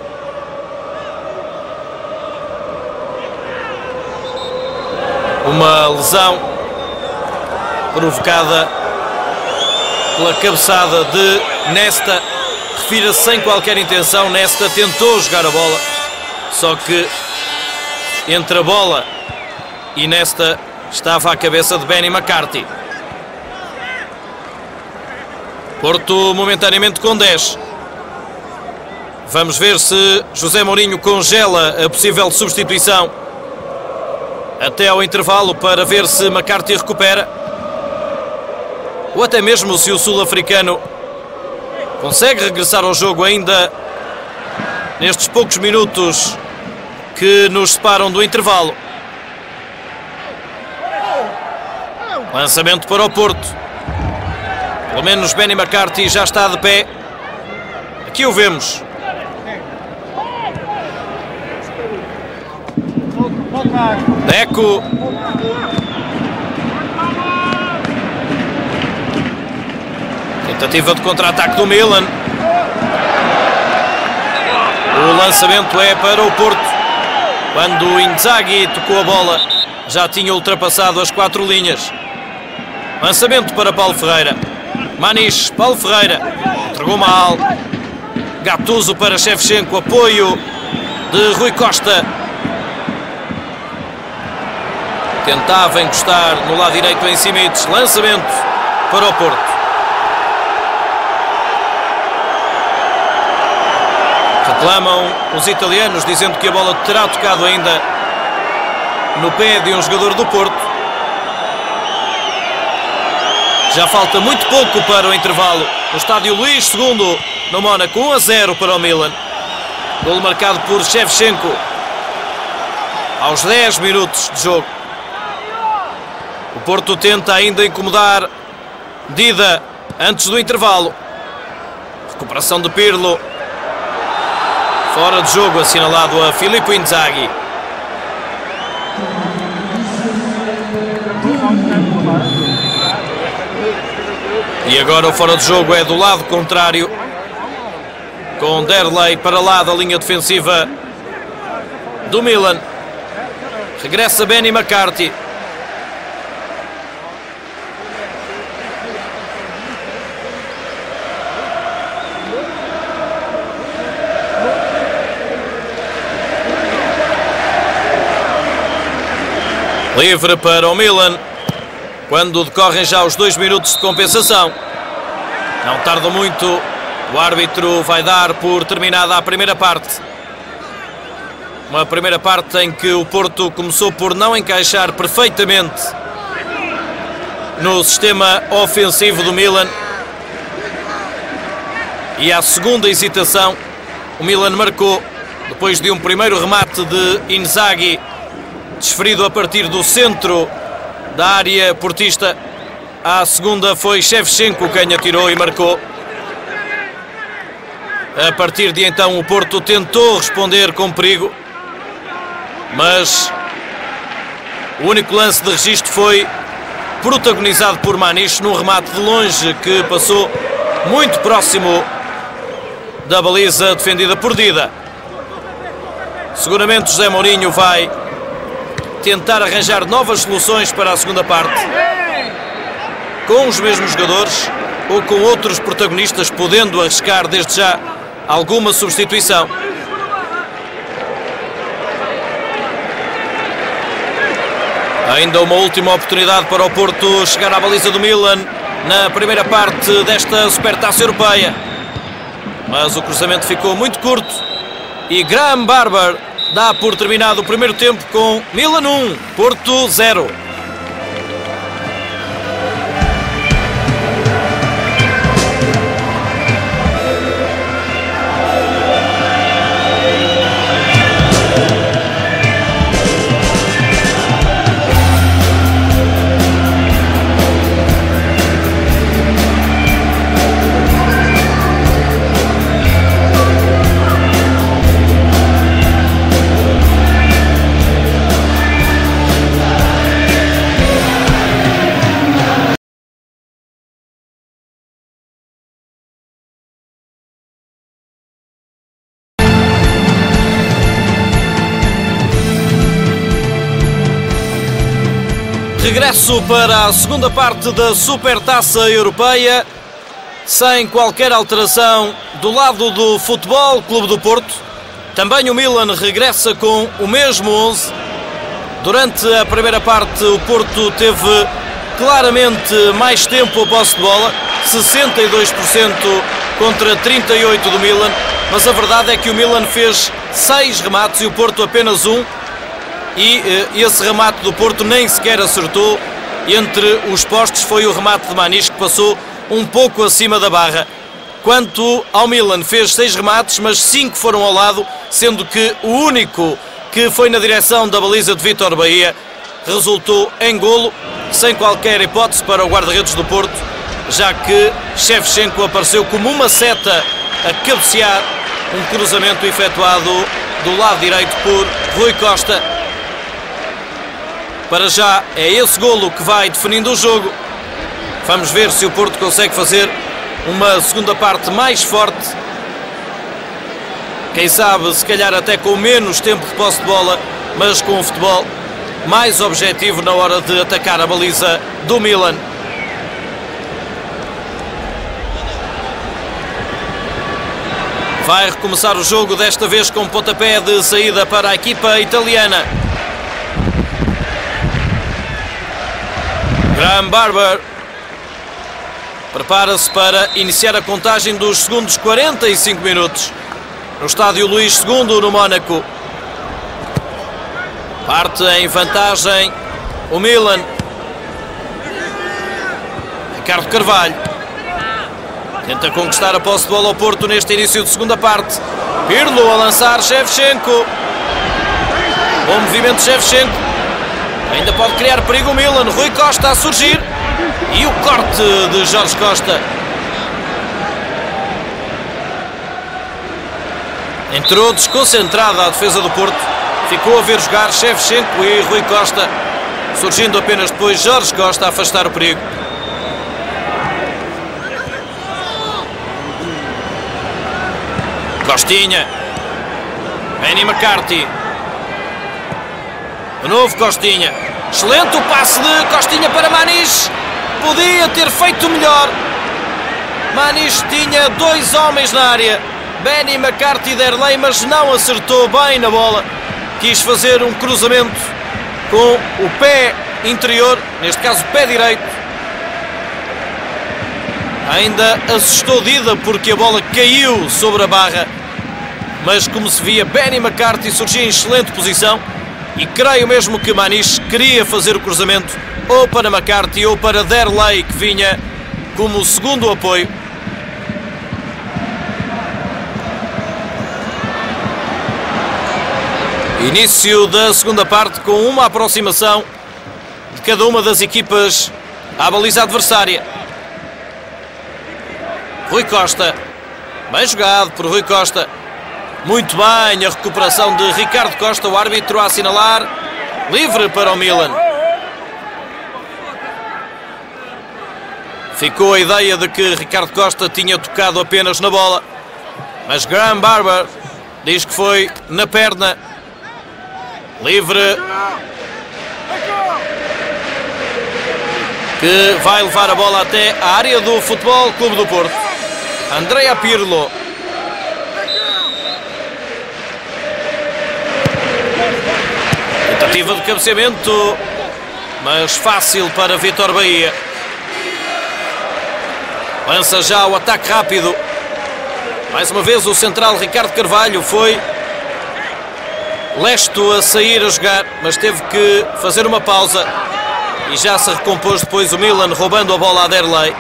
Uma lesão provocada pela cabeçada de Nesta. Refira-se sem qualquer intenção. Nesta tentou jogar a bola, só que entre a bola e Nesta estava a cabeça de Benny McCarthy. Porto momentaneamente com 10. Vamos ver se José Mourinho congela a possível substituição até ao intervalo para ver se McCarthy recupera, ou até mesmo se o sul-africano consegue regressar ao jogo ainda nestes poucos minutos que nos separam do intervalo. Lançamento para o Porto. Pelo menos Benny McCarthy já está de pé. Aqui o vemos. Deco. Tentativa de contra-ataque do Milan. O lançamento é para o Porto. Quando o Inzaghi tocou a bola, já tinha ultrapassado as 4 linhas. Lançamento para Paulo Ferreira. Maniche, Paulo Ferreira. Entregou mal. Gattuso para Shevchenko. Apoio de Rui Costa. Tentava encostar no lado direito em Simic. Lançamento para o Porto. Reclamam os italianos, dizendo que a bola terá tocado ainda no pé de um jogador do Porto. Já falta muito pouco para o intervalo. No estádio Luís II, no Mónaco, 1-0 para o Milan. Golo marcado por Shevchenko aos 10 minutos de jogo. O Porto tenta ainda incomodar Dida antes do intervalo. Recuperação de Pirlo. Fora de jogo, assinalado a Filippo Inzaghi. E agora o fora de jogo é do lado contrário, com Derlei para lá da linha defensiva do Milan. Regressa Benny McCarthy. Livre para o Milan, quando decorrem já os 2 minutos de compensação. Não tarda muito, o árbitro vai dar por terminada a primeira parte. Uma primeira parte em que o Porto começou por não encaixar perfeitamente no sistema ofensivo do Milan. E à segunda hesitação, o Milan marcou, depois de um primeiro remate de Inzaghi, desferido a partir do centro da área portista. À segunda foi Shevchenko quem atirou e marcou. A partir de então o Porto tentou responder com perigo, mas o único lance de registro foi protagonizado por Maniche num remate de longe que passou muito próximo da baliza defendida por Dida. Seguramente José Mourinho vai tentar arranjar novas soluções para a segunda parte, com os mesmos jogadores ou com outros protagonistas, podendo arriscar desde já alguma substituição. Ainda uma última oportunidade para o Porto chegar à baliza do Milan na primeira parte desta Supertaça Europeia, mas o cruzamento ficou muito curto e Graham Barber dá por terminado o primeiro tempo com Milan 1, Porto 0. Regresso para a segunda parte da Supertaça Europeia, sem qualquer alteração do lado do Futebol Clube do Porto. Também o Milan regressa com o mesmo 11. Durante a primeira parte o Porto teve claramente mais tempo a posse de bola, 62% contra 38% do Milan, mas a verdade é que o Milan fez 6 remates e o Porto apenas 1. E esse remate do Porto nem sequer acertou. Entre os postes foi o remate de Maniche que passou um pouco acima da barra. Quanto ao Milan, fez 6 remates, mas 5 foram ao lado, sendo que o único que foi na direção da baliza de Vítor Bahia resultou em golo, sem qualquer hipótese para o guarda-redes do Porto, já que Shevchenko apareceu como uma seta a cabecear um cruzamento efetuado do lado direito por Rui Costa. Para já é esse golo que vai definindo o jogo. Vamos ver se o Porto consegue fazer uma segunda parte mais forte. Quem sabe, se calhar até com menos tempo de posse de bola, mas com o futebol mais objetivo na hora de atacar a baliza do Milan. Vai recomeçar o jogo, desta vez com pontapé de saída para a equipa italiana. Graham Barber prepara-se para iniciar a contagem dos segundos 45 minutos no estádio Luís II, no Mónaco. Parte em vantagem o Milan. Ricardo Carvalho tenta conquistar a posse de bola ao Porto neste início de segunda parte. Pirlo a lançar Shevchenko. Bom movimento de Shevchenko. Ainda pode criar perigo o Milan. Rui Costa a surgir. E o corte de Jorge Costa. Entrou desconcentrada a defesa do Porto. Ficou a ver jogar Shevchenko e Rui Costa. Surgindo apenas depois Jorge Costa a afastar o perigo. Costinha. Benny McCarthy. De novo Costinha. Excelente o passe de Costinha para Maniche. Podia ter feito melhor. Maniche tinha dois homens na área. Benny McCarthy e Derlei, mas não acertou bem na bola. Quis fazer um cruzamento com o pé interior, neste caso o pé direito. Ainda assustou Dida porque a bola caiu sobre a barra. Mas como se via, Benny McCarthy surgia em excelente posição. E creio mesmo que Maniche queria fazer o cruzamento ou para McCarthy ou para Derlei, que vinha como segundo apoio. Início da segunda parte com uma aproximação de cada uma das equipas à baliza adversária. Rui Costa. Bem jogado por Rui Costa. Muito bem a recuperação de Ricardo Costa, o árbitro a assinalar livre para o Milan. Ficou a ideia de que Ricardo Costa tinha tocado apenas na bola, mas Graham Barber diz que foi na perna. Livre, que vai levar a bola até a área do Futebol Clube do Porto. Andrea Pirlo. Tentativa de cabeceamento, mas fácil para Vítor Bahia. Lança já o ataque rápido. Mais uma vez o central Ricardo Carvalho foi lesto a sair a jogar, mas teve que fazer uma pausa e já se recompôs depois o Milan, roubando a bola a Derlei.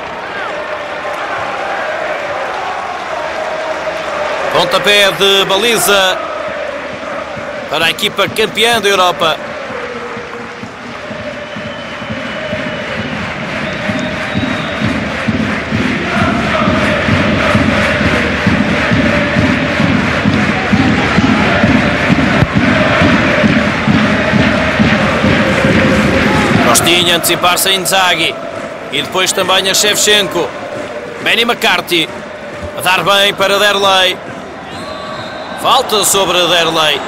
Pontapé de baliza para a equipa campeã da Europa. Costinha antecipar-se a Inzaghi e depois também a Shevchenko. Benny McCarthy a dar bem para Derlei. Falta sobre Derlei.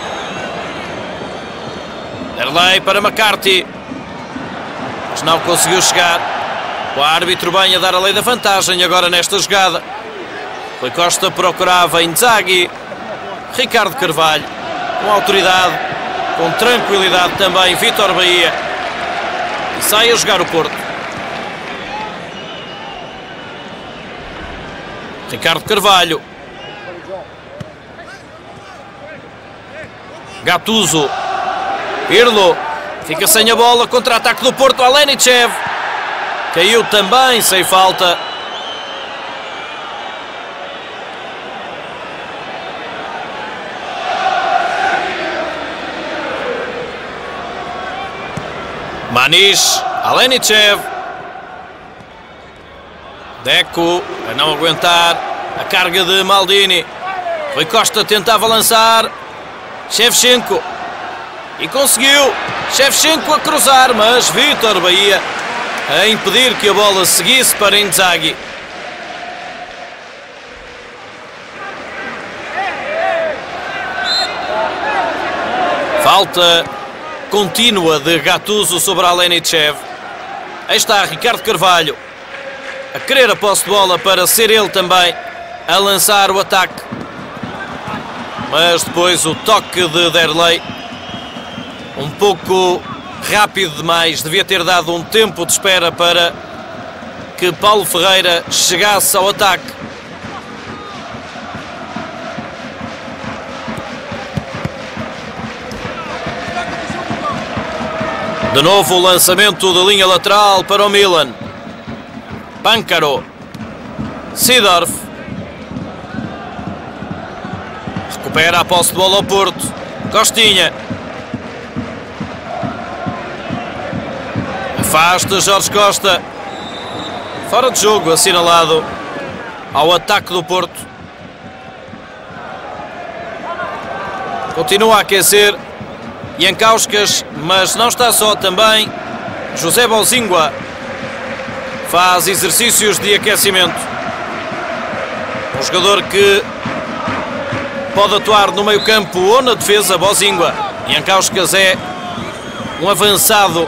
Derlei para McCarthy, mas não conseguiu chegar. O árbitro bem a dar a lei da vantagem agora nesta jogada. Rui Costa procurava Inzaghi. Ricardo Carvalho com autoridade, com tranquilidade também Vítor Bahia. E sai a jogar o Porto. Ricardo Carvalho. Gattuso. Pirlo. Fica sem a bola. Contra-ataque do Porto. Alenichev. Caiu também sem falta. Maniche. Alenichev. Deco a não aguentar a carga de Maldini. Rui Costa tentava lançar. Shevchenko. E conseguiu. Shevchenko a cruzar, mas Vítor Bahia a impedir que a bola seguisse para Inzaghi. Falta contínua de Gattuso sobre Alenichev. Aí está Ricardo Carvalho a querer a posse de bola para ser ele também a lançar o ataque. Mas depois o toque de Derlei um pouco rápido demais. Devia ter dado um tempo de espera para que Paulo Ferreira chegasse ao ataque. De novo o lançamento de linha lateral para o Milan. Pâncaro. Seedorf. Recupera a posse de bola ao Porto. Costinha. Afasta Jorge Costa. Fora de jogo assinalado ao ataque do Porto. Continua a aquecer Jankauskas, mas não está só, também José Bozingua faz exercícios de aquecimento. Um jogador que pode atuar no meio campo ou na defesa. Bozingua. Jankauskas é um avançado.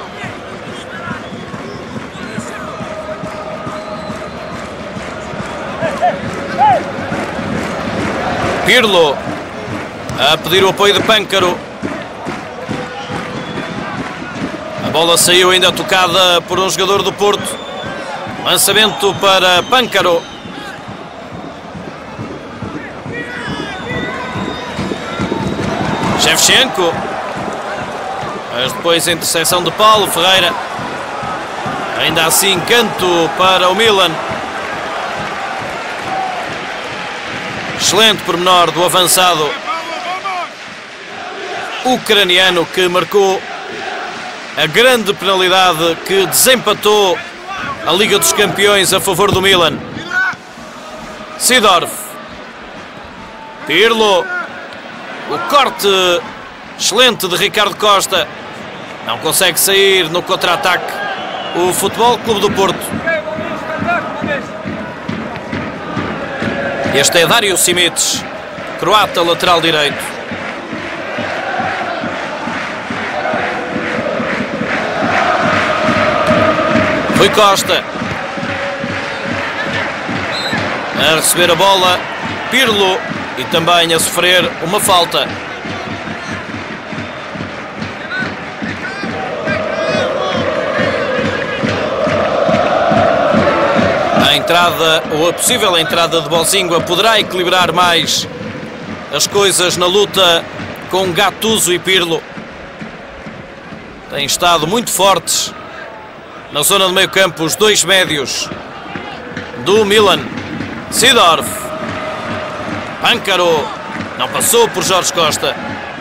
Pirlo a pedir o apoio de Pâncaro. A bola saiu ainda tocada por um jogador do Porto. Lançamento para Pâncaro. Shevchenko. Mas depois a interseção de Paulo Ferreira. Ainda assim canto para o Milan. Excelente pormenor do avançado ucraniano que marcou a grande penalidade que desempatou a Liga dos Campeões a favor do Milan. Seedorf. Pirlo. O corte excelente de Ricardo Costa. Não consegue sair no contra-ataque o Futebol Clube do Porto. Este é Dario Simic, croata, lateral direito. Rui Costa. A receber a bola, Pirlo, e também a sofrer uma falta. A entrada, ou a possível entrada de Bozingua, poderá equilibrar mais as coisas na luta com Gattuso e Pirlo. Têm estado muito fortes na zona do meio campo os dois médios do Milan. Seedorf. Pâncaro. Não passou por Jorge Costa.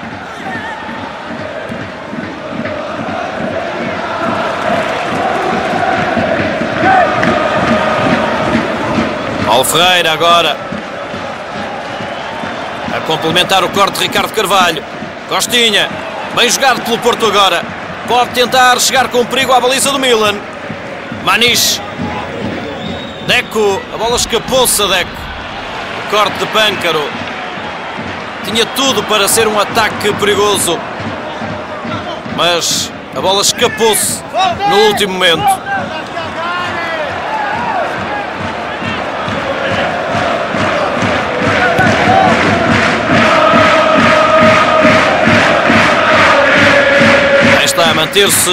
Paulo Ferreira agora a complementar o corte de Ricardo Carvalho. Costinha, bem jogado pelo Porto agora. Pode tentar chegar com perigo à baliza do Milan. Maniche. Deco, a bola escapou-se a Deco. O corte de Pâncaro. Tinha tudo para ser um ataque perigoso, mas a bola escapou-se no último momento. Aí está a manter-se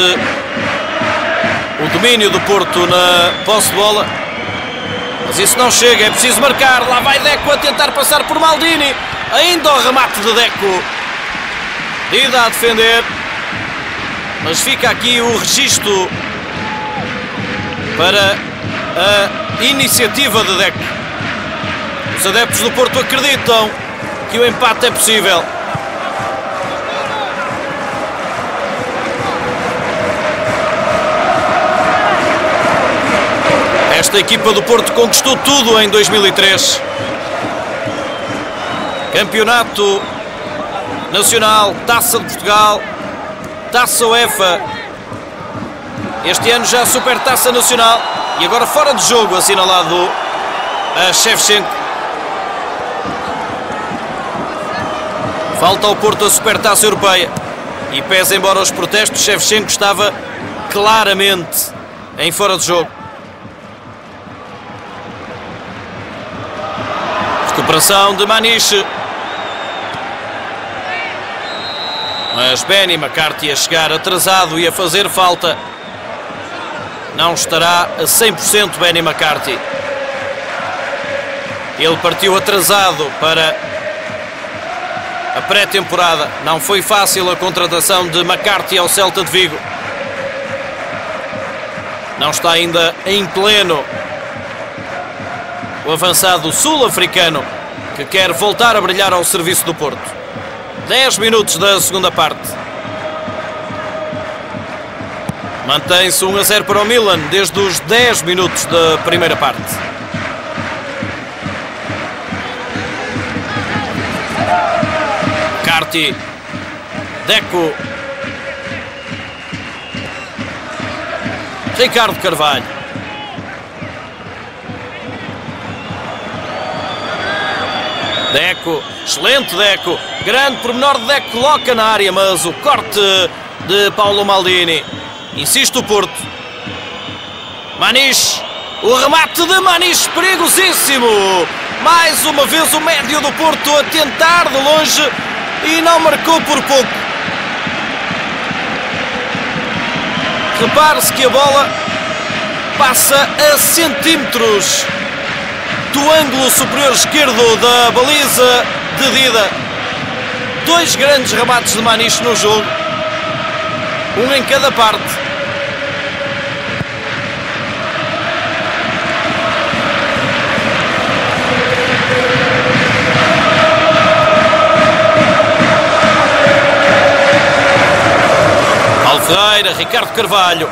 o domínio do Porto na posse de bola. Mas isso não chega, é preciso marcar. Lá vai Deco a tentar passar por Maldini. Ainda o remate de Deco. Dida a defender. Mas fica aqui o registro para a iniciativa de Deco. Os adeptos do Porto acreditam que o empate é possível. Esta equipa do Porto conquistou tudo em 2003. Campeonato Nacional, Taça de Portugal, Taça UEFA. Este ano já a Supertaça Nacional. E agora fora de jogo, assinalado a Shevchenko. Falta ao Porto a Supertaça Europeia. E pese embora os protestos, Shevchenko estava claramente em fora de jogo. Recuperação de Maniche. Mas Benny McCarthy a chegar atrasado e a fazer falta. Não estará a 100% Benny McCarthy. Ele partiu atrasado para a pré-temporada. Não foi fácil a contratação de McCarthy ao Celta de Vigo. Não está ainda em pleno o avançado sul-africano que quer voltar a brilhar ao serviço do Porto. 10 minutos da segunda parte. Mantém-se 1-0 para o Milan desde os 10 minutos da primeira parte. Carti. Deco. Ricardo Carvalho. Deco, excelente Deco. Grande pormenor de Deco, coloca na área, mas o corte de Paulo Maldini. Insiste o Porto. Maniche, o remate de Maniche, perigosíssimo. Mais uma vez o médio do Porto a tentar de longe e não marcou por pouco. Repare-se que a bola passa a centímetros do ângulo superior esquerdo da baliza de Dida. Dois grandes remates de Maniche no jogo, um em cada parte. Paulo Ferreira, Ricardo Carvalho.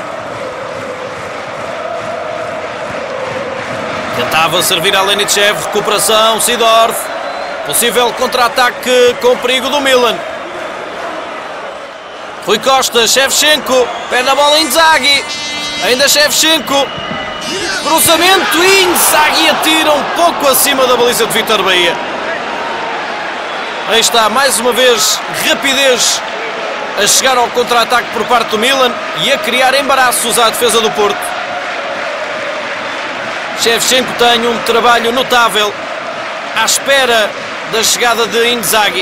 Tentava servir a Lenichev, recuperação, Seedorf. Possível contra-ataque com perigo do Milan. Rui Costa, Shevchenko, perde a bola Inzaghi. Ainda Shevchenko. Cruzamento e Inzaghi atira um pouco acima da baliza de Vítor Bahia. Aí está, mais uma vez, rapidez a chegar ao contra-ataque por parte do Milan e a criar embaraços à defesa do Porto. Shevchenko tem um trabalho notável à espera da chegada de Inzaghi.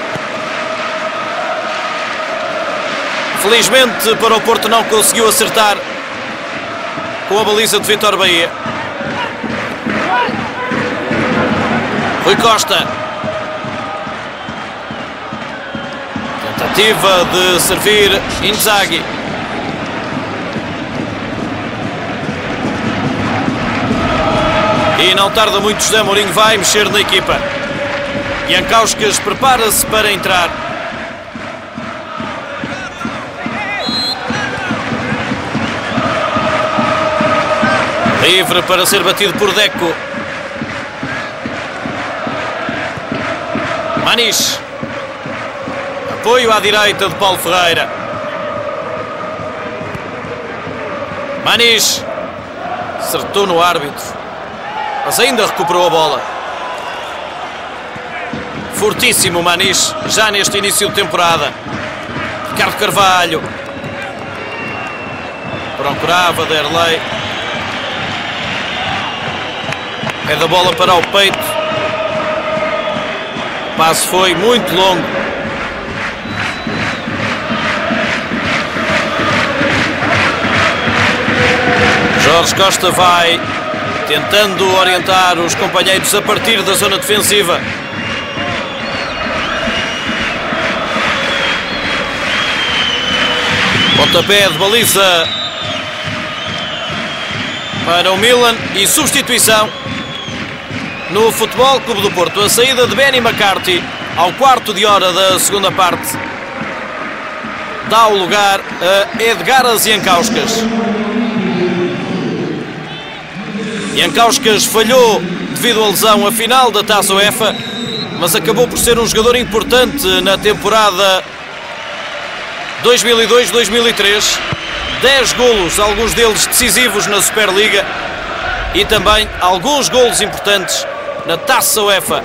Felizmente para o Porto não conseguiu acertar com a baliza de Vítor Bahia. Rui Costa. Tentativa de servir Inzaghi. E não tarda muito, José Mourinho vai mexer na equipa. Jankauskas prepara-se para entrar. Livre para ser batido por Deco. Maniche. Apoio à direita de Paulo Ferreira. Maniche. Acertou no árbitro, mas ainda recuperou a bola. Fortíssimo Maniche, já neste início de temporada. Ricardo Carvalho. Procurava Derlei. É da bola para o peito. O passe foi muito longo. Jorge Costa vai tentando orientar os companheiros a partir da zona defensiva. Pontapé de baliza para o Milan e substituição no Futebol Clube do Porto. A saída de Benny McCarthy ao quarto de hora da segunda parte dá o lugar a Edgaras Jankauskas. Jankauskas falhou devido à lesão a final da Taça UEFA, mas acabou por ser um jogador importante na temporada 2002-2003. 10 golos, alguns deles decisivos na Superliga e também alguns golos importantes na Taça UEFA.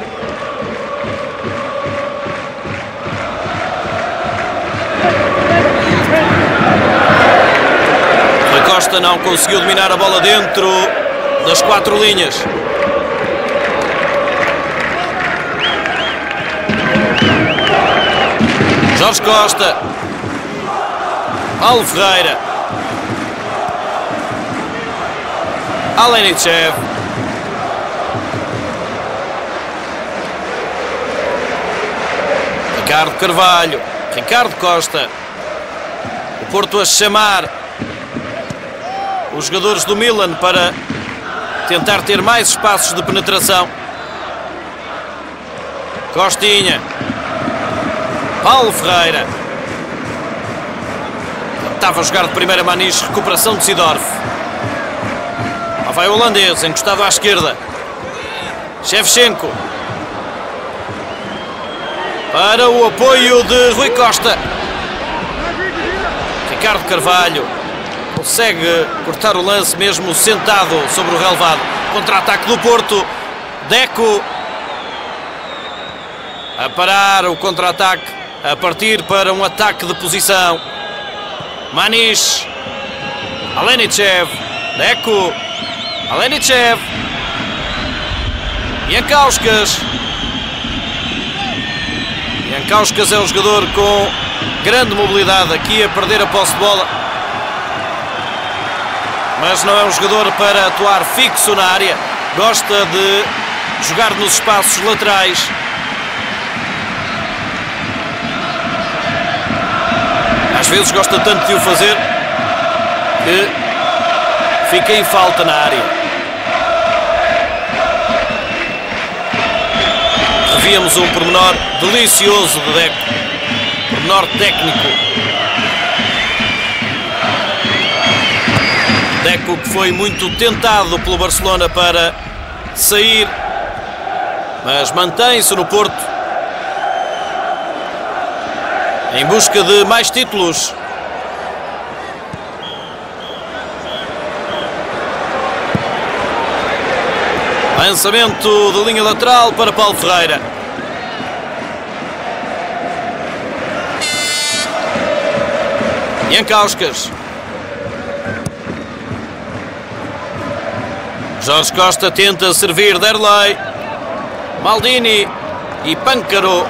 Rui Costa não conseguiu dominar a bola dentro das 4 linhas. Jorge Costa. Paulo Ferreira. Lenichev. Ricardo Carvalho. Ricardo Costa. O Porto a chamar os jogadores do Milan para tentar ter mais espaços de penetração. Costinha. Paulo Ferreira. Estava a jogar de primeira Maniche. Recuperação de Seedorf. Lá vai o holandês, encostado à esquerda. Shevchenko. Para o apoio de Rui Costa. Ricardo Carvalho. Consegue cortar o lance mesmo sentado sobre o relvado. Contra-ataque do Porto. Deco. a parar o contra-ataque, a partir para um ataque de posição. Manish, Alenichev, Deco, Alenichev, Jankauskas. Jankauskas é um jogador com grande mobilidade, aqui a perder a posse de bola, mas não é um jogador para atuar fixo na área, gosta de jogar nos espaços laterais. Às vezes gosta tanto de o fazer que fica em falta na área. Revíamos um pormenor delicioso de Deco, pormenor técnico. Deco que foi muito tentado pelo Barcelona para sair, mas mantém-se no Porto em busca de mais títulos. Lançamento de linha lateral para Paulo Ferreira. Jankauskas. Jorge Costa tenta servir Derlei. Maldini e Pâncaro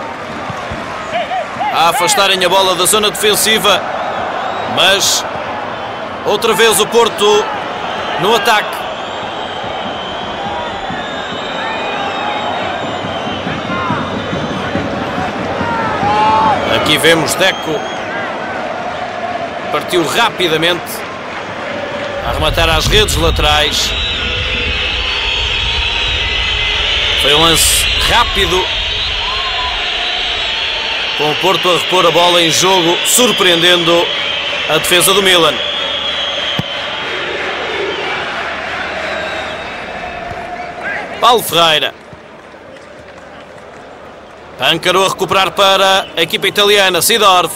a afastarem a bola da zona defensiva, mas outra vez o Porto no ataque. Aqui vemos Deco, partiu rapidamente a arrematar às redes laterais. Foi um lance rápido, com o Porto a repor a bola em jogo, surpreendendo a defesa do Milan. Paulo Ferreira. Pâncaro a recuperar para a equipa italiana. Seedorf.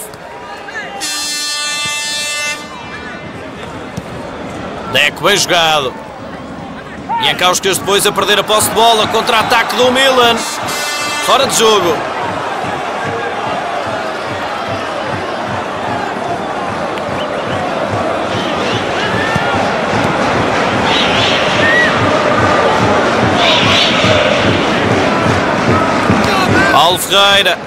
Deco bem jogado. Jankauskas depois a perder a posse de bola. Contra-ataque do Milan. Fora de jogo. Paulo Ferreira.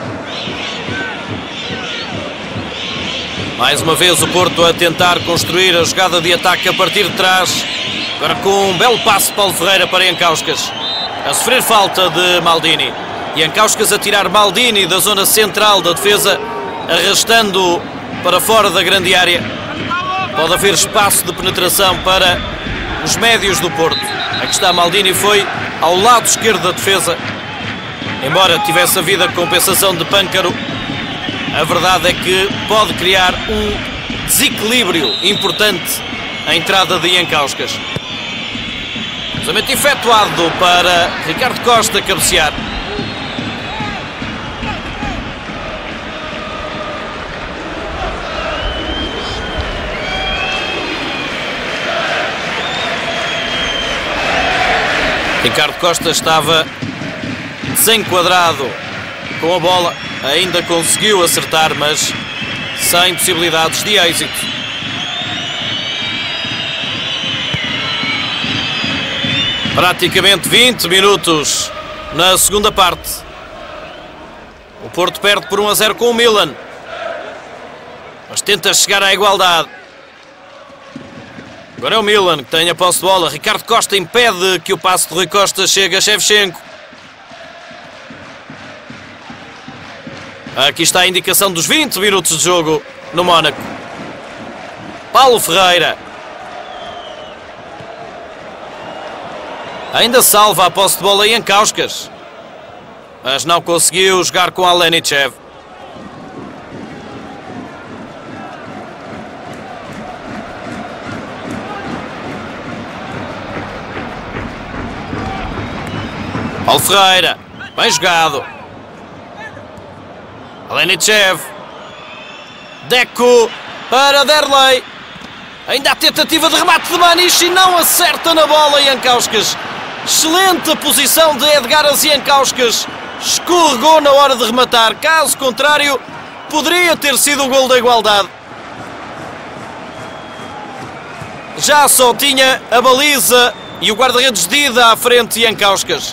Mais uma vez o Porto a tentar construir a jogada de ataque a partir de trás. Agora com um belo passe de Paulo Ferreira para Jankauskas. A sofrer falta de Maldini. Jankauskas a tirar Maldini da zona central da defesa, arrastando para fora da grande área. Pode haver espaço de penetração para os médios do Porto. Aqui está Maldini, foi ao lado esquerdo da defesa. Embora tivesse havido a compensação de Pâncaro, a verdade é que pode criar um desequilíbrio importante a entrada de Jankauskas. Cruzamento efetuado para Ricardo Costa cabecear. Ricardo Costa estava desenquadrado com a bola, ainda conseguiu acertar, mas sem possibilidades de êxito. Praticamente 20 minutos na segunda parte. O Porto perde por 1-0 com o Milan, mas tenta chegar à igualdade. Agora é o Milan que tem a posse de bola. Ricardo Costa impede que o passe de Rui Costa chegue a Shevchenko. Aqui está a indicação dos 20 minutos de jogo no Mónaco. Paulo Ferreira. Ainda salva a posse de bola Jankauskas, mas não conseguiu jogar com Alenichev. Paulo Ferreira, bem jogado. Alenichev. Deco para Derlei. Ainda a tentativa de remate de Manish e não acerta na bola Jankauskas. Excelente posição de Edgaras Jankauskas Escorregou na hora de rematar. Caso contrário, poderia ter sido o gol da igualdade. Já só tinha a baliza e o guarda-redes Dida à frente, Jankauskas.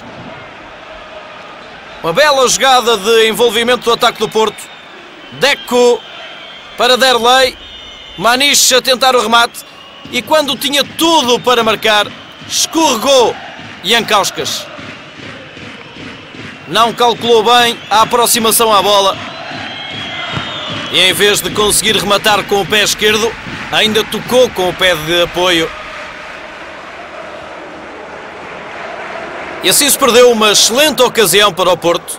Uma bela jogada de envolvimento do ataque do Porto. Deco para Derlei. Maniche a tentar o remate. E quando tinha tudo para marcar, escorregou Jankauskas. Não calculou bem a aproximação à bola. E em vez de conseguir rematar com o pé esquerdo, ainda tocou com o pé de apoio. E assim se perdeu uma excelente ocasião para o Porto.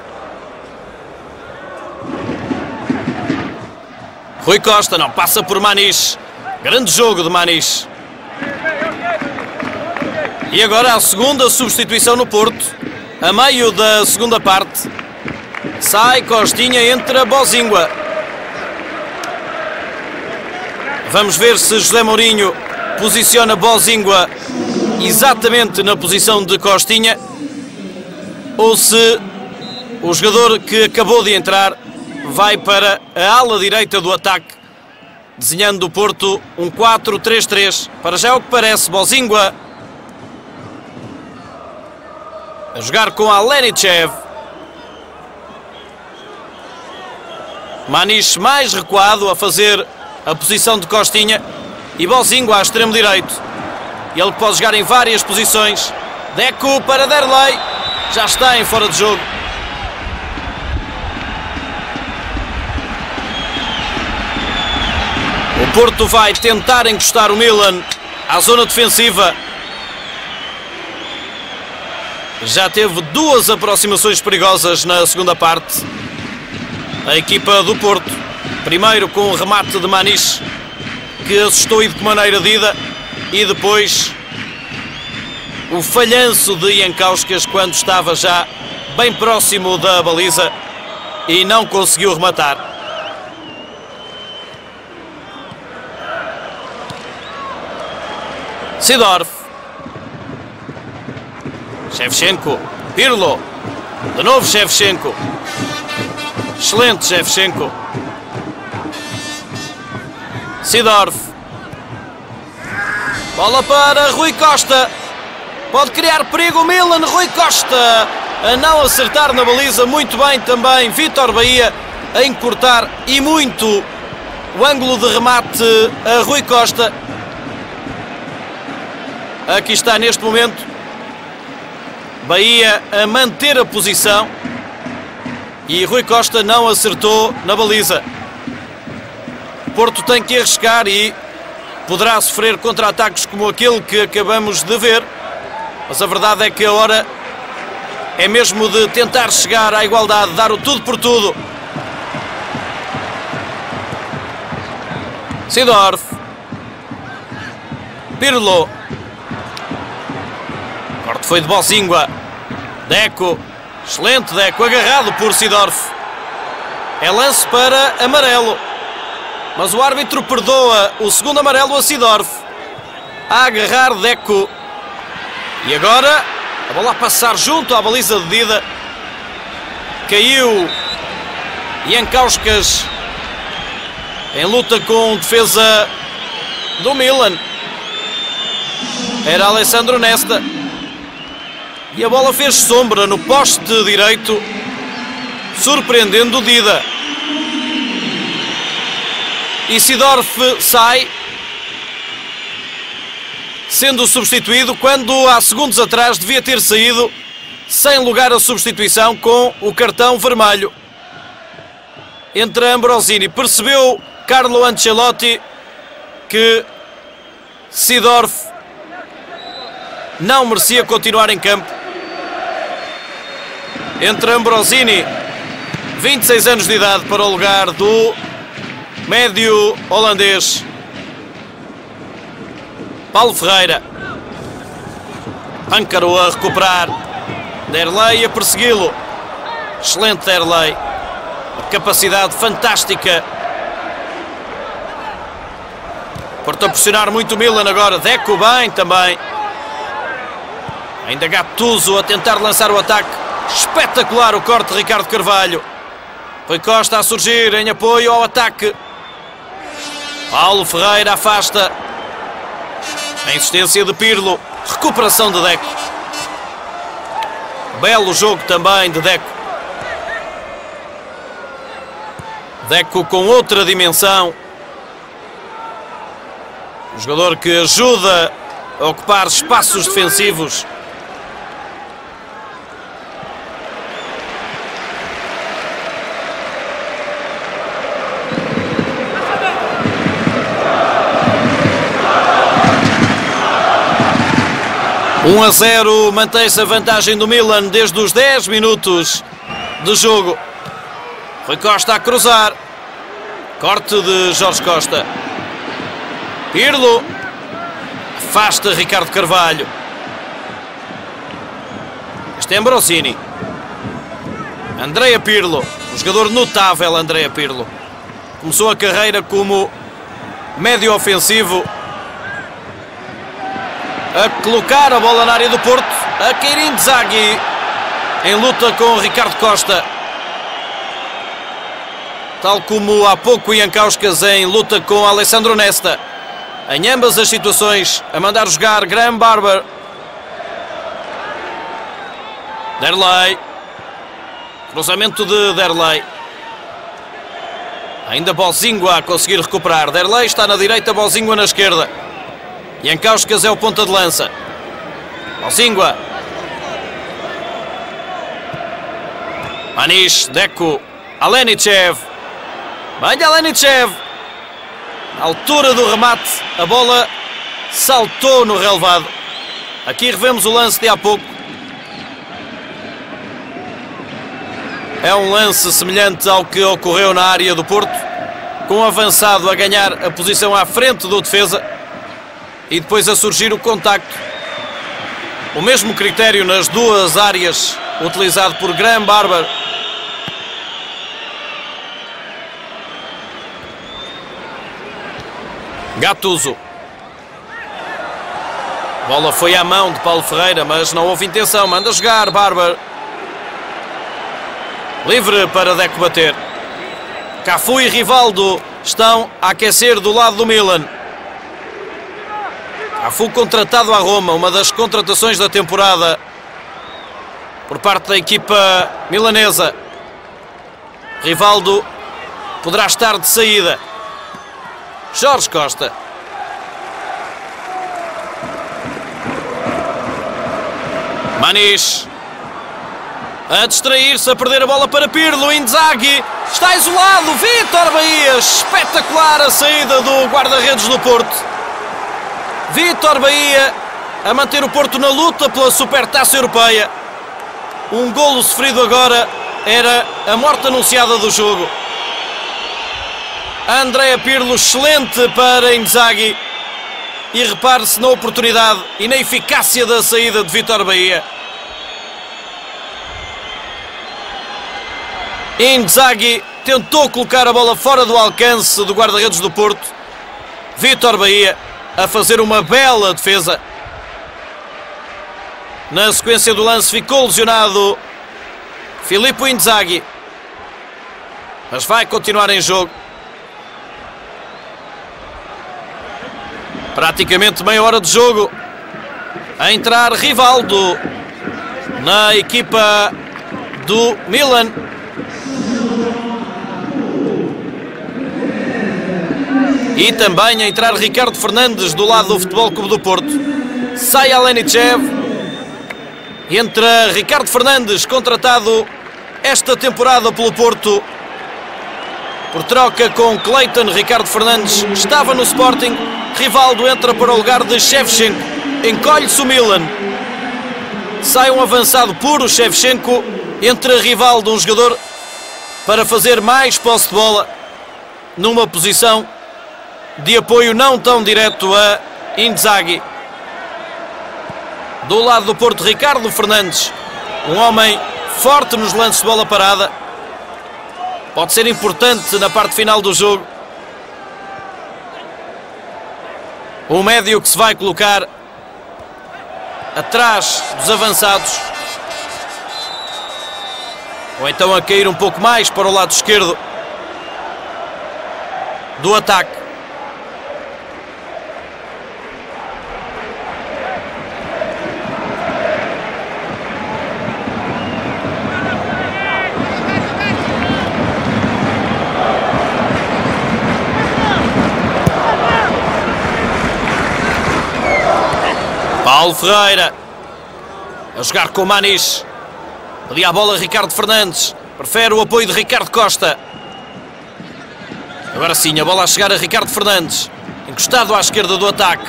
Rui Costa não passa por Maniche. Grande jogo de Maniche. E agora a segunda substituição no Porto. A meio da segunda parte. Sai Costinha, entra Bozingua. Vamos ver se José Mourinho posiciona Bozingua exatamente na posição de Costinha ou se o jogador que acabou de entrar vai para a ala direita do ataque, desenhando o Porto um 4-3-3. Para já é o que parece. Bozingua a jogar com Alenichev. Maniche mais recuado a fazer a posição de Costinha. E Bozingua a extremo direito. Ele pode jogar em várias posições. Deco para Derlei. Já está em fora de jogo. O Porto vai tentar encostar o Milan à zona defensiva. Já teve duas aproximações perigosas na segunda parte. A equipa do Porto. Primeiro com o remate de Maniche, que assustou e de que maneira Dida. E depois o falhanço de Jankauskas quando estava já bem próximo da baliza e não conseguiu rematar. Seedorf. Shevchenko. Pirlo. De novo Shevchenko. Excelente Shevchenko. Seedorf. Bola para Rui Costa. Pode criar perigo o Milan. Rui Costa a não acertar na baliza. Muito bem também Vítor Bahia a encurtar e muito o ângulo de remate a Rui Costa. Aqui está neste momento Bahia a manter a posição e Rui Costa não acertou na baliza. O Porto tem que arriscar e poderá sofrer contra-ataques como aquele que acabamos de ver, mas a verdade é que a hora é mesmo de tentar chegar à igualdade, dar o tudo por tudo. Seedorf. Pirlo. O corte foi de Bozingua. Deco. Excelente Deco, agarrado por Seedorf. É lance para amarelo. Mas o árbitro perdoa o segundo amarelo a Seedorf. A agarrar Deco. E agora a bola a passar junto à baliza de Dida. Caiu Jankauskas em luta com defesa do Milan. Era Alessandro Nesta. E a bola fez sombra no poste direito, surpreendendo Dida. E Seedorf sai, sendo substituído quando há segundos atrás devia ter saído sem lugar a substituição com o cartão vermelho. Entra Ambrosini. Percebeu Carlo Ancelotti que Seedorf não merecia continuar em campo. Entra Ambrosini, 26 anos de idade, para o lugar do médio holandês Paulo Ferreira. Pâncaro a recuperar. Derlei a persegui-lo. Excelente Derlei. Capacidade fantástica. Porto a pressionar muito o Milan agora. Deco bem também. Ainda Gattuso a tentar lançar o ataque. Espetacular o corte de Ricardo Carvalho. Rui Costa a surgir em apoio ao ataque. Paulo Ferreira afasta. A insistência de Pirlo. Recuperação de Deco. Belo jogo também de Deco. Deco com outra dimensão. Um jogador que ajuda a ocupar espaços defensivos. Um 1-0, mantém-se a vantagem do Milan desde os 10 minutos de jogo. Rui Costa a cruzar. Corte de Jorge Costa. Pirlo. Afasta Ricardo Carvalho. Este é Ambrosini. Andrea Pirlo. Um jogador notável, Andrea Pirlo. Começou a carreira como médio ofensivo. A colocar a bola na área do Porto. A cair Inzaghi em luta com Ricardo Costa. Tal como há pouco Ian Kauskas em luta com Alessandro Nesta. Em ambas as situações, a mandar jogar Graham Barber. Derlei. Cruzamento de Derlei. Ainda Bosingua a conseguir recuperar. Derlei está na direita, Bosingua na esquerda. Ian Kauskas é o ponta de lança. Bosingua. Manish, Deco. Alenichev. Venha Alenichev. À altura do remate, a bola saltou no relevado. Aqui revemos o lance de há pouco. É um lance semelhante ao que ocorreu na área do Porto, com o avançado a ganhar a posição à frente do defesa e depois a surgir o contacto. O mesmo critério nas duas áreas utilizado por Graham Barber. Gattuso. Bola foi à mão de Paulo Ferreira, mas não houve intenção. Manda jogar Barber. Livre para Deco bater. Cafu e Rivaldo estão a aquecer do lado do Milan. Cafu contratado à Roma, uma das contratações da temporada por parte da equipa milanesa. Rivaldo poderá estar de saída. Jorge Costa. Manish. A distrair-se, a perder a bola para Pirlo. Inzaghi está isolado. Vítor Bahia. Espetacular a saída do guarda-redes do Porto. Vítor Bahia a manter o Porto na luta pela Supertaça Europeia. Um golo sofrido agora era a morte anunciada do jogo. Andrea Pirlo, excelente para Inzaghi. E repare-se na oportunidade e na eficácia da saída de Vítor Bahia. Inzaghi tentou colocar a bola fora do alcance do guarda-redes do Porto. Vítor Bahia a fazer uma bela defesa. Na sequência do lance ficou lesionado Filippo Inzaghi, mas vai continuar em jogo. Praticamente meia hora de jogo. A entrar Rivaldo na equipa do Milan. E também a entrar Ricardo Fernandes do lado do Futebol Clube do Porto. Sai Alenichev. Entra Ricardo Fernandes, contratado esta temporada pelo Porto. Por troca com Clayton, Ricardo Fernandes estava no Sporting. Rivaldo entra para o lugar de Shevchenko. Encolhe-se o Milan. Sai um avançado puro, Shevchenko. Entra Rivaldo, um jogador para fazer mais posse de bola, numa posição de apoio não tão direto a Inzaghi. Do lado do Porto, Ricardo Fernandes. Um homem forte nos lances de bola parada. Pode ser importante na parte final do jogo. O médio que se vai colocar atrás dos avançados. Ou então a cair um pouco mais para o lado esquerdo do ataque. Paulo Ferreira a jogar com o Maniche. Pedia a bola Ricardo Fernandes. Prefere o apoio de Ricardo Costa. Agora sim, a bola a chegar a Ricardo Fernandes. Encostado à esquerda do ataque.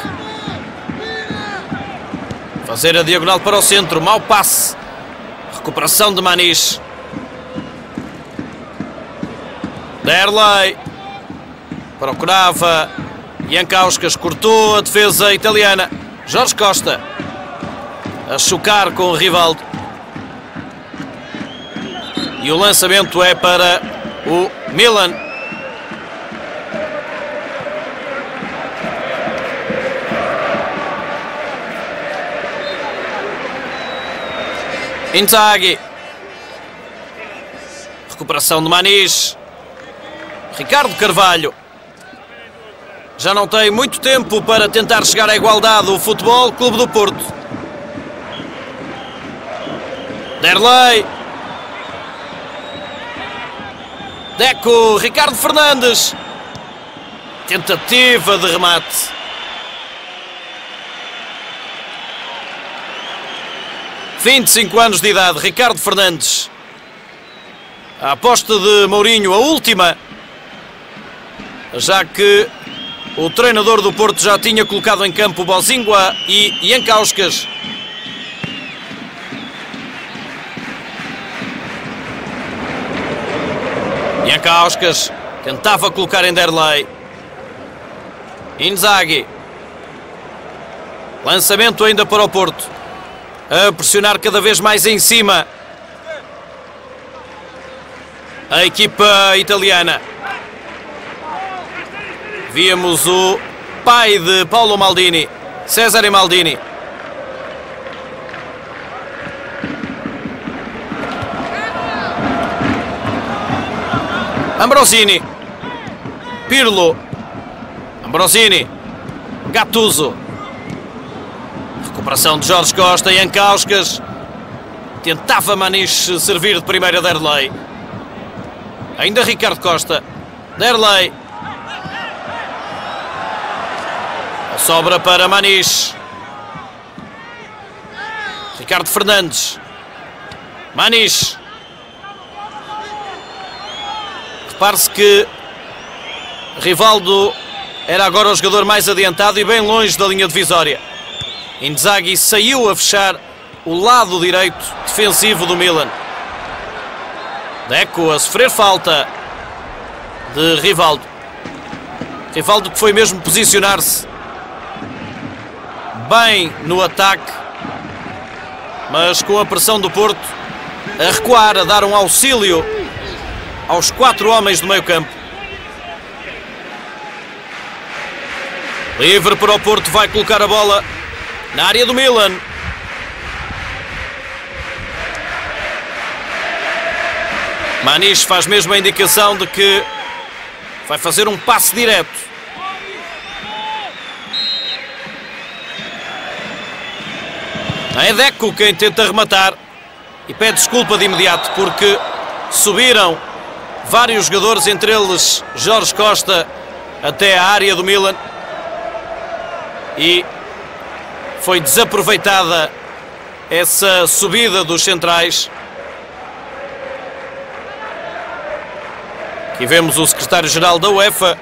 Fazer a diagonal para o centro. Mau passe. Recuperação de Maniche. Derlei. Procurava. Jankauskas cortou a defesa italiana. Jorge Costa a chocar com o Rivaldo. E o lançamento é para o Milan. Inzaghi. Recuperação de Maniche. Ricardo Carvalho. Já não tem muito tempo para tentar chegar à igualdade o Futebol Clube do Porto. Derlei. Deco, Ricardo Fernandes. Tentativa de remate. Fim de 25 anos de idade, Ricardo Fernandes. A aposta de Mourinho, a última, já que o treinador do Porto já tinha colocado em campo Bosingua e Jankauskas. Jankauskas tentava colocar em Derlei. Inzaghi. Lançamento ainda para o Porto. A pressionar cada vez mais em cima a equipa italiana. Víamos o pai de Paulo Maldini, Cesare Maldini. Ambrosini. Pirlo. Ambrosini. Gattuso. Recuperação de Jorge Costa. Jankauskas. Tentava Maniche servir de primeira Derlei. Ainda Ricardo Costa. Derlei. Sobra para Maniche. Ricardo Fernandes. Maniche. Repare-se que Rivaldo era agora o jogador mais adiantado e bem longe da linha divisória. Inzaghi saiu a fechar o lado direito defensivo do Milan. Deco a sofrer falta de Rivaldo. Rivaldo que foi mesmo posicionar-se bem no ataque, mas com a pressão do Porto a recuar, a dar um auxílio aos 4 homens do meio campo. Livre para o Porto, vai colocar a bola na área do Milan. Maniche faz mesmo a indicação de que vai fazer um passe direto. É Deco quem tenta rematar e pede desculpa de imediato porque subiram vários jogadores, entre eles Jorge Costa, até a área do Milan e foi desaproveitada essa subida dos centrais. Aqui vemos o secretário-geral da UEFA.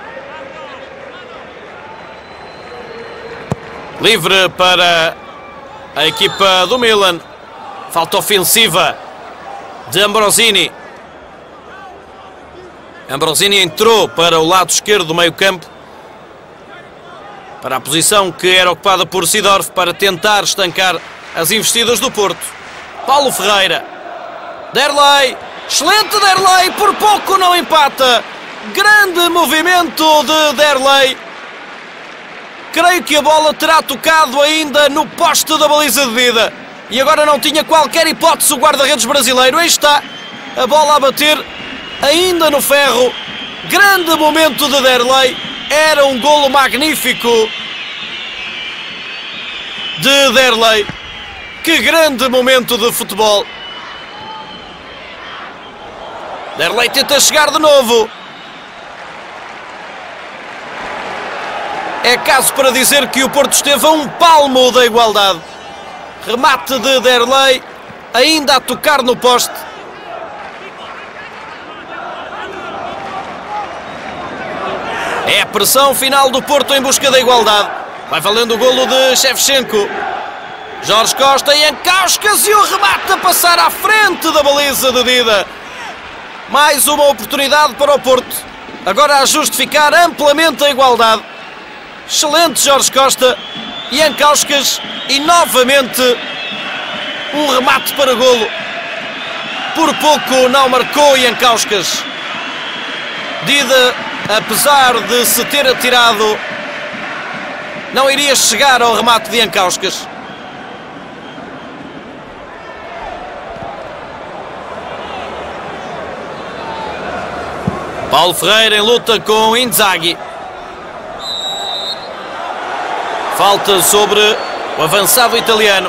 Livre para a equipa do Milan. Falta ofensiva de Ambrosini. Ambrosini entrou para o lado esquerdo do meio-campo, para a posição que era ocupada por Seedorf, para tentar estancar as investidas do Porto. Paulo Ferreira. Derlei. Excelente Derlei. Por pouco não empata. Grande movimento de Derlei. Creio que a bola terá tocado ainda no poste da baliza de vida. E agora não tinha qualquer hipótese o guarda-redes brasileiro. Aí está. A bola a bater ainda no ferro. Grande momento de Derlei. Era um golo magnífico de Derlei. Que grande momento de futebol. Derlei tenta chegar de novo. É caso para dizer que o Porto esteve a um palmo da igualdade. Remate de Derlei, ainda a tocar no poste. É a pressão final do Porto em busca da igualdade. Vai valendo o golo de Shevchenko. Jorge Costa e Jankauskas, e o remate a passar à frente da baliza de Dida. Mais uma oportunidade para o Porto. Agora a justificar amplamente a igualdade. Excelente Jorge Costa. Jankauskas e novamente um remate para golo. Por pouco não marcou Jankauskas. Dida, apesar de se ter atirado, não iria chegar ao remate de Jankauskas. Paulo Ferreira em luta com Inzaghi. Falta sobre o avançado italiano.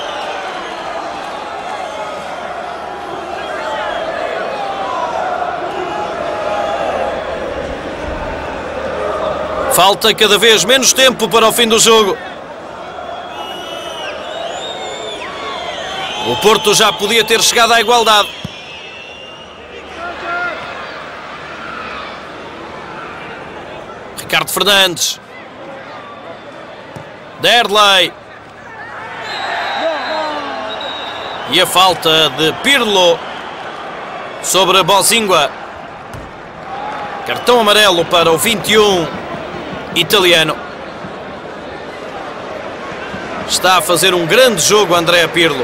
Falta cada vez menos tempo para o fim do jogo. O Porto já podia ter chegado à igualdade. Ricardo Fernandes. Derlei. E a falta de Pirlo sobre Bosingua. Cartão amarelo para o 21 italiano. Está a fazer um grande jogo Andrea Pirlo.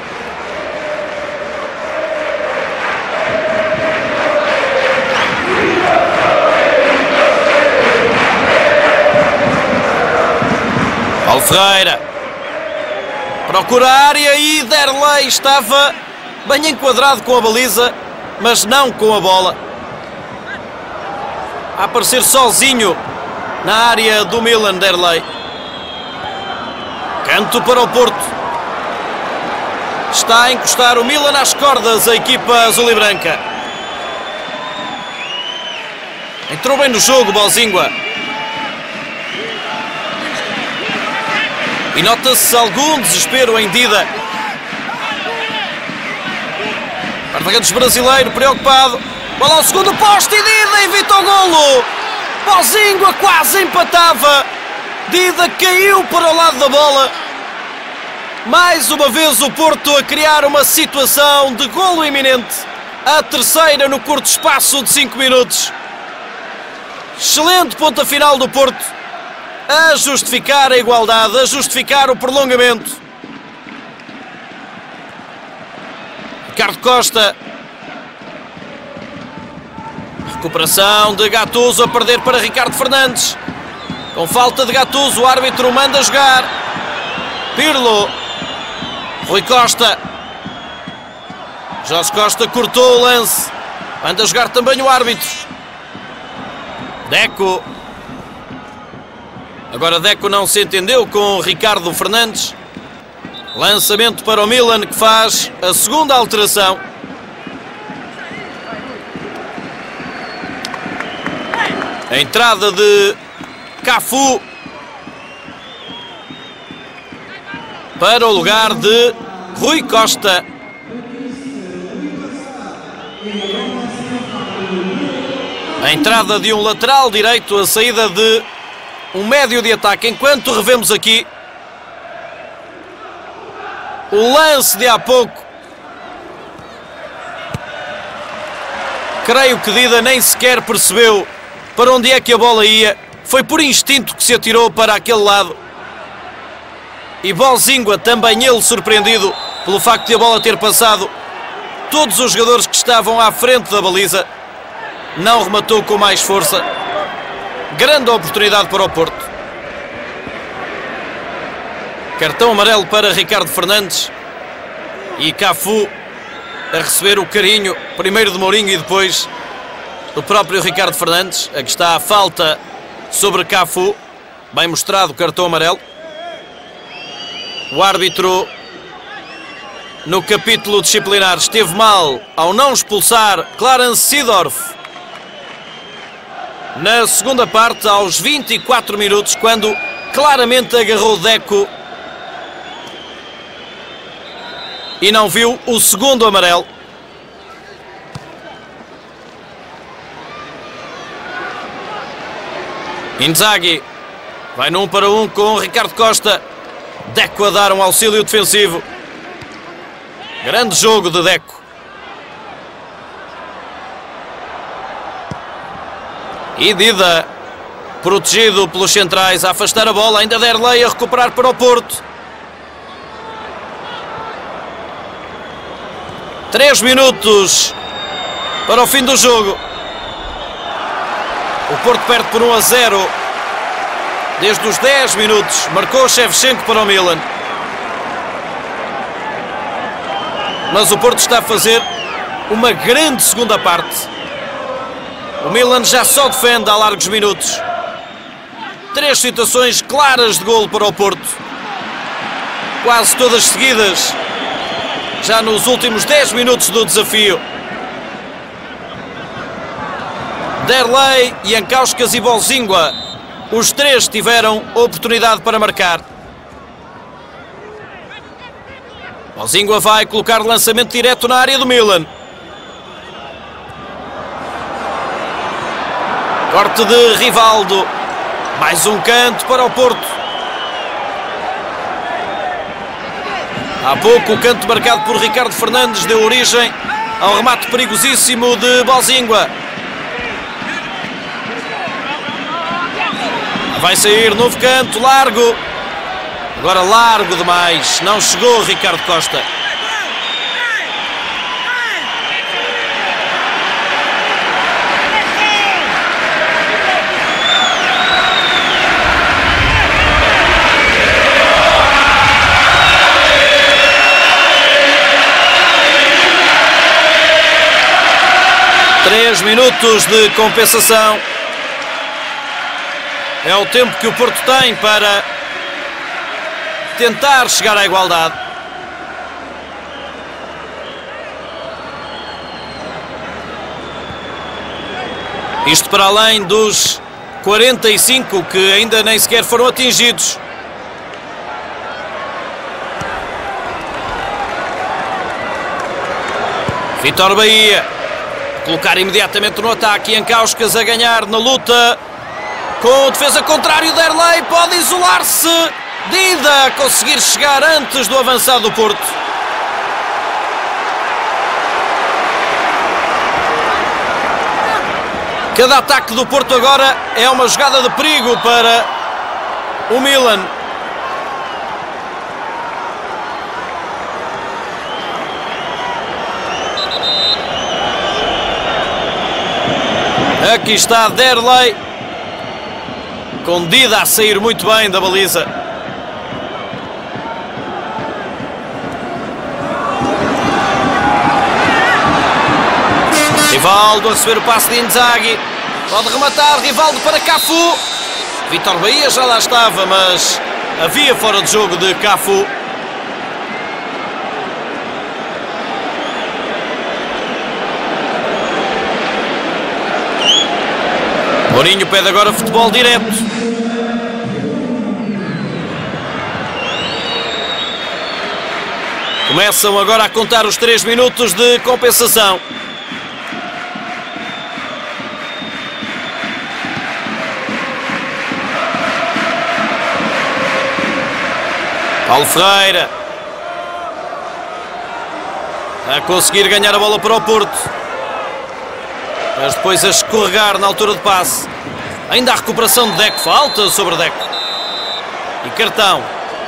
Paulo Ferreira procura a área e Derlei estava bem enquadrado com a baliza, mas não com a bola. A aparecer sozinho na área do Milan, Derlei. Canto para o Porto. Está a encostar o Milan às cordas a equipa azul e branca. Entrou bem no jogo Bosingua. E nota-se algum desespero em Dida. Guarda-redes brasileiro preocupado. Bola ao segundo poste e Dida evita o golo. Bosingua quase empatava. Dida caiu para o lado da bola. Mais uma vez o Porto a criar uma situação de golo iminente. A terceira no curto espaço de 5 minutos. Excelente ponta final do Porto. A justificar a igualdade, a justificar o prolongamento. Ricardo Costa. Recuperação de Gattuso a perder para Ricardo Fernandes. Com falta de Gattuso, o árbitro manda jogar. Pirlo. Rui Costa. Jorge Costa cortou o lance. Manda jogar também o árbitro. Deco. Agora Deco não se entendeu com Ricardo Fernandes. Lançamento para o Milan, que faz a segunda alteração. A entrada de Cafu para o lugar de Rui Costa. A entrada de um lateral direito, a saída de um médio de ataque. Enquanto revemos aqui o lance de há pouco, creio que Dida nem sequer percebeu para onde é que a bola ia. Foi por instinto que se atirou para aquele lado. E Bosingua, também ele surpreendido pelo facto de a bola ter passado todos os jogadores que estavam à frente da baliza, não rematou com mais força. Grande oportunidade para o Porto. Cartão amarelo para Ricardo Fernandes. E Cafu a receber o carinho, primeiro de Mourinho e depois do próprio Ricardo Fernandes. Aqui está a falta sobre Cafu, bem mostrado o cartão amarelo. O árbitro, no capítulo disciplinar, esteve mal ao não expulsar Clarence Seedorf na segunda parte, aos 24 minutos, quando claramente agarrou Deco e não viu o segundo amarelo. Inzaghi vai num para um com Ricardo Costa. Deco a dar um auxílio defensivo. Grande jogo de Deco. E Dida, protegido pelos centrais, a afastar a bola. Ainda Derlei a recuperar para o Porto. 3 minutos para o fim do jogo. O Porto perde por 1-0. Desde os 10 minutos marcou Shevchenko para o Milan. Mas o Porto está a fazer uma grande segunda parte. O Milan já só defende há largos minutos. 3 situações claras de golo para o Porto. Quase todas seguidas. Já nos últimos 10 minutos do desafio. Derlei, Jankauskas e Bozingua. Os 3 tiveram oportunidade para marcar. Bozingua vai colocar lançamento direto na área do Milan. Corte de Rivaldo. Mais um canto para o Porto. Há pouco o canto marcado por Ricardo Fernandes deu origem ao remate perigosíssimo de Bozingua. Vai sair novo canto, largo. Agora largo demais. Não chegou Ricardo Costa. Três minutos de compensação. É o tempo que o Porto tem para tentar chegar à igualdade. Isto para além dos 45 que ainda nem sequer foram atingidos. Vítor Bahia. Colocar imediatamente no ataque. Jankauskas a ganhar na luta. Com o defesa contrário, Derlei pode isolar-se. Dida a conseguir chegar antes do avançado do Porto. Cada ataque do Porto agora é uma jogada de perigo para o Milan. Aqui está Derlei. Com Dida a sair muito bem da baliza. Rivaldo a receber o passe de Inzaghi. Pode rematar, Rivaldo para Cafu. Vítor Bahia já lá estava, mas havia fora de jogo de Cafu. Mourinho pede agora futebol direto. Começam agora a contar os 3 minutos de compensação. Paulo Ferreira a conseguir ganhar a bola para o Porto. Mas depois a escorregar na altura de passe. Ainda a recuperação de Deco. Falta sobre Deco. E cartão.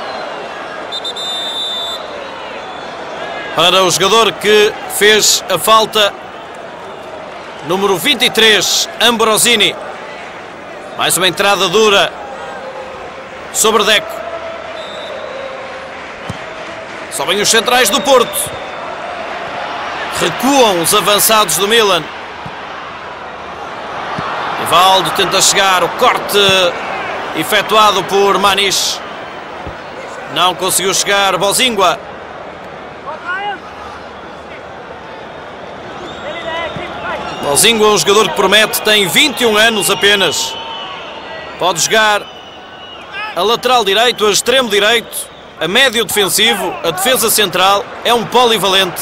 Para o jogador que fez a falta. Número 23, Ambrosini. Mais uma entrada dura sobre Deco. Sobem os centrais do Porto. Recuam os avançados do Milan. Rivaldo tenta chegar, o corte efetuado por Maniche. Não conseguiu chegar Bosingua. Bosingua é um jogador que promete, tem 21 anos apenas. Pode jogar a lateral direito, a extremo direito, a médio defensivo, a defesa central. É um polivalente.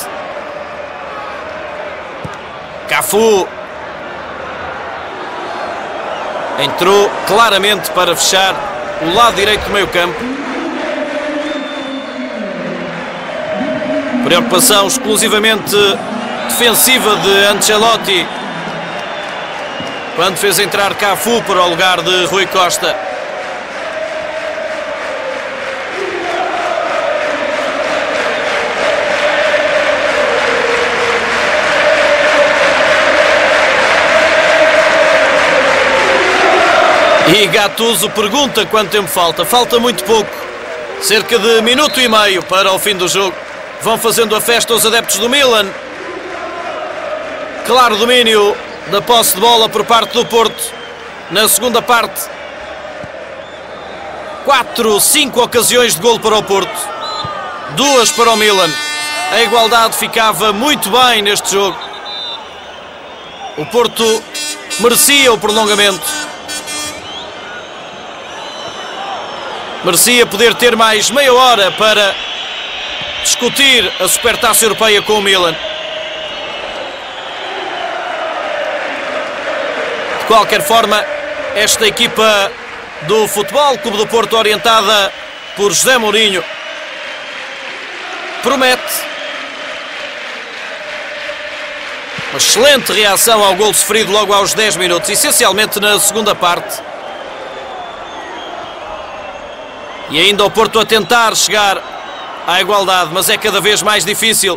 Cafu entrou claramente para fechar o lado direito do meio campo. Preocupação exclusivamente defensiva de Ancelotti quando fez entrar Cafu para o lugar de Rui Costa. E Gattuso pergunta quanto tempo falta. Falta muito pouco. Cerca de minuto e meio para o fim do jogo. Vão fazendo a festa os adeptos do Milan. Claro domínio da posse de bola por parte do Porto. Na segunda parte, 5 ocasiões de golo para o Porto. 2 para o Milan. A igualdade ficava muito bem neste jogo. O Porto merecia o prolongamento. Merecia poder ter mais meia hora para discutir a Supertaça Europeia com o Milan. De qualquer forma, esta equipa do Futebol Clube do Porto, orientada por José Mourinho, promete. Uma excelente reação ao golo sofrido logo aos 10 minutos, essencialmente na segunda parte. E ainda o Porto a tentar chegar à igualdade, mas é cada vez mais difícil.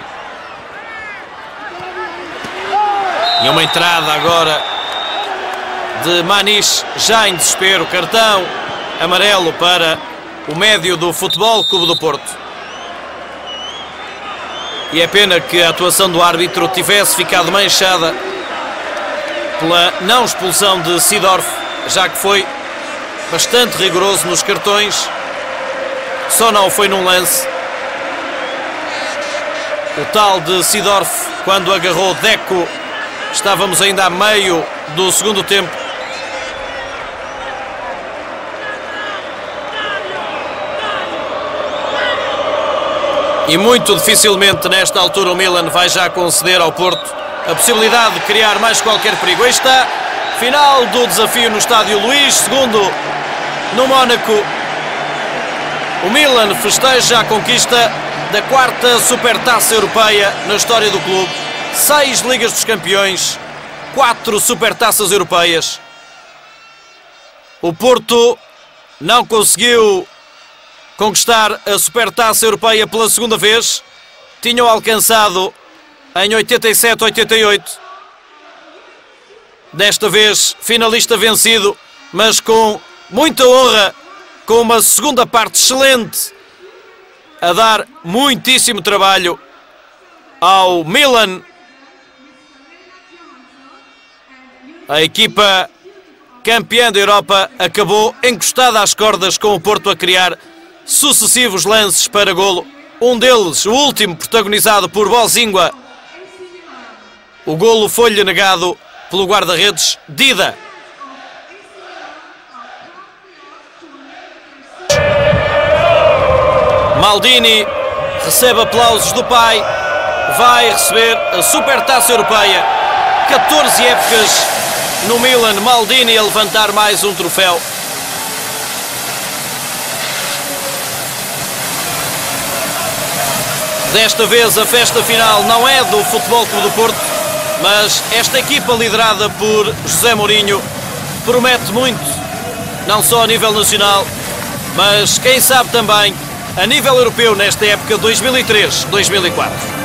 E uma entrada agora de Maniche, já em desespero. Cartão amarelo para o médio do Futebol Clube do Porto. E é pena que a atuação do árbitro tivesse ficado manchada pela não expulsão de Seedorf, já que foi bastante rigoroso nos cartões. Só não foi num lance. O tal de Seedorf, quando agarrou Deco, estávamos ainda a meio do segundo tempo. E muito dificilmente nesta altura o Milan vai já conceder ao Porto a possibilidade de criar mais qualquer perigo. Aí está, final do desafio no estádio Luís II, no Mónaco. O Milan festeja a conquista da 4ª Supertaça Europeia na história do clube. 6 Ligas dos Campeões, 4 Supertaças Europeias. O Porto não conseguiu conquistar a Supertaça Europeia pela segunda vez. Tinham alcançado em 87-88. Desta vez, finalista vencido, mas com muita honra, com uma segunda parte excelente, a dar muitíssimo trabalho ao Milan. A equipa campeã da Europa acabou encostada às cordas, com o Porto a criar sucessivos lances para golo. Um deles, o último, protagonizado por Bosingua. O golo foi-lhe negado pelo guarda-redes Dida. Maldini recebe aplausos do pai. Vai receber a Supertaça Europeia. 14 épocas no Milan. Maldini a levantar mais um troféu. Desta vez a festa final não é do Futebol Clube do Porto, mas esta equipa liderada por José Mourinho promete muito, não só a nível nacional, mas quem sabe também a nível europeu nesta época 2003-2004.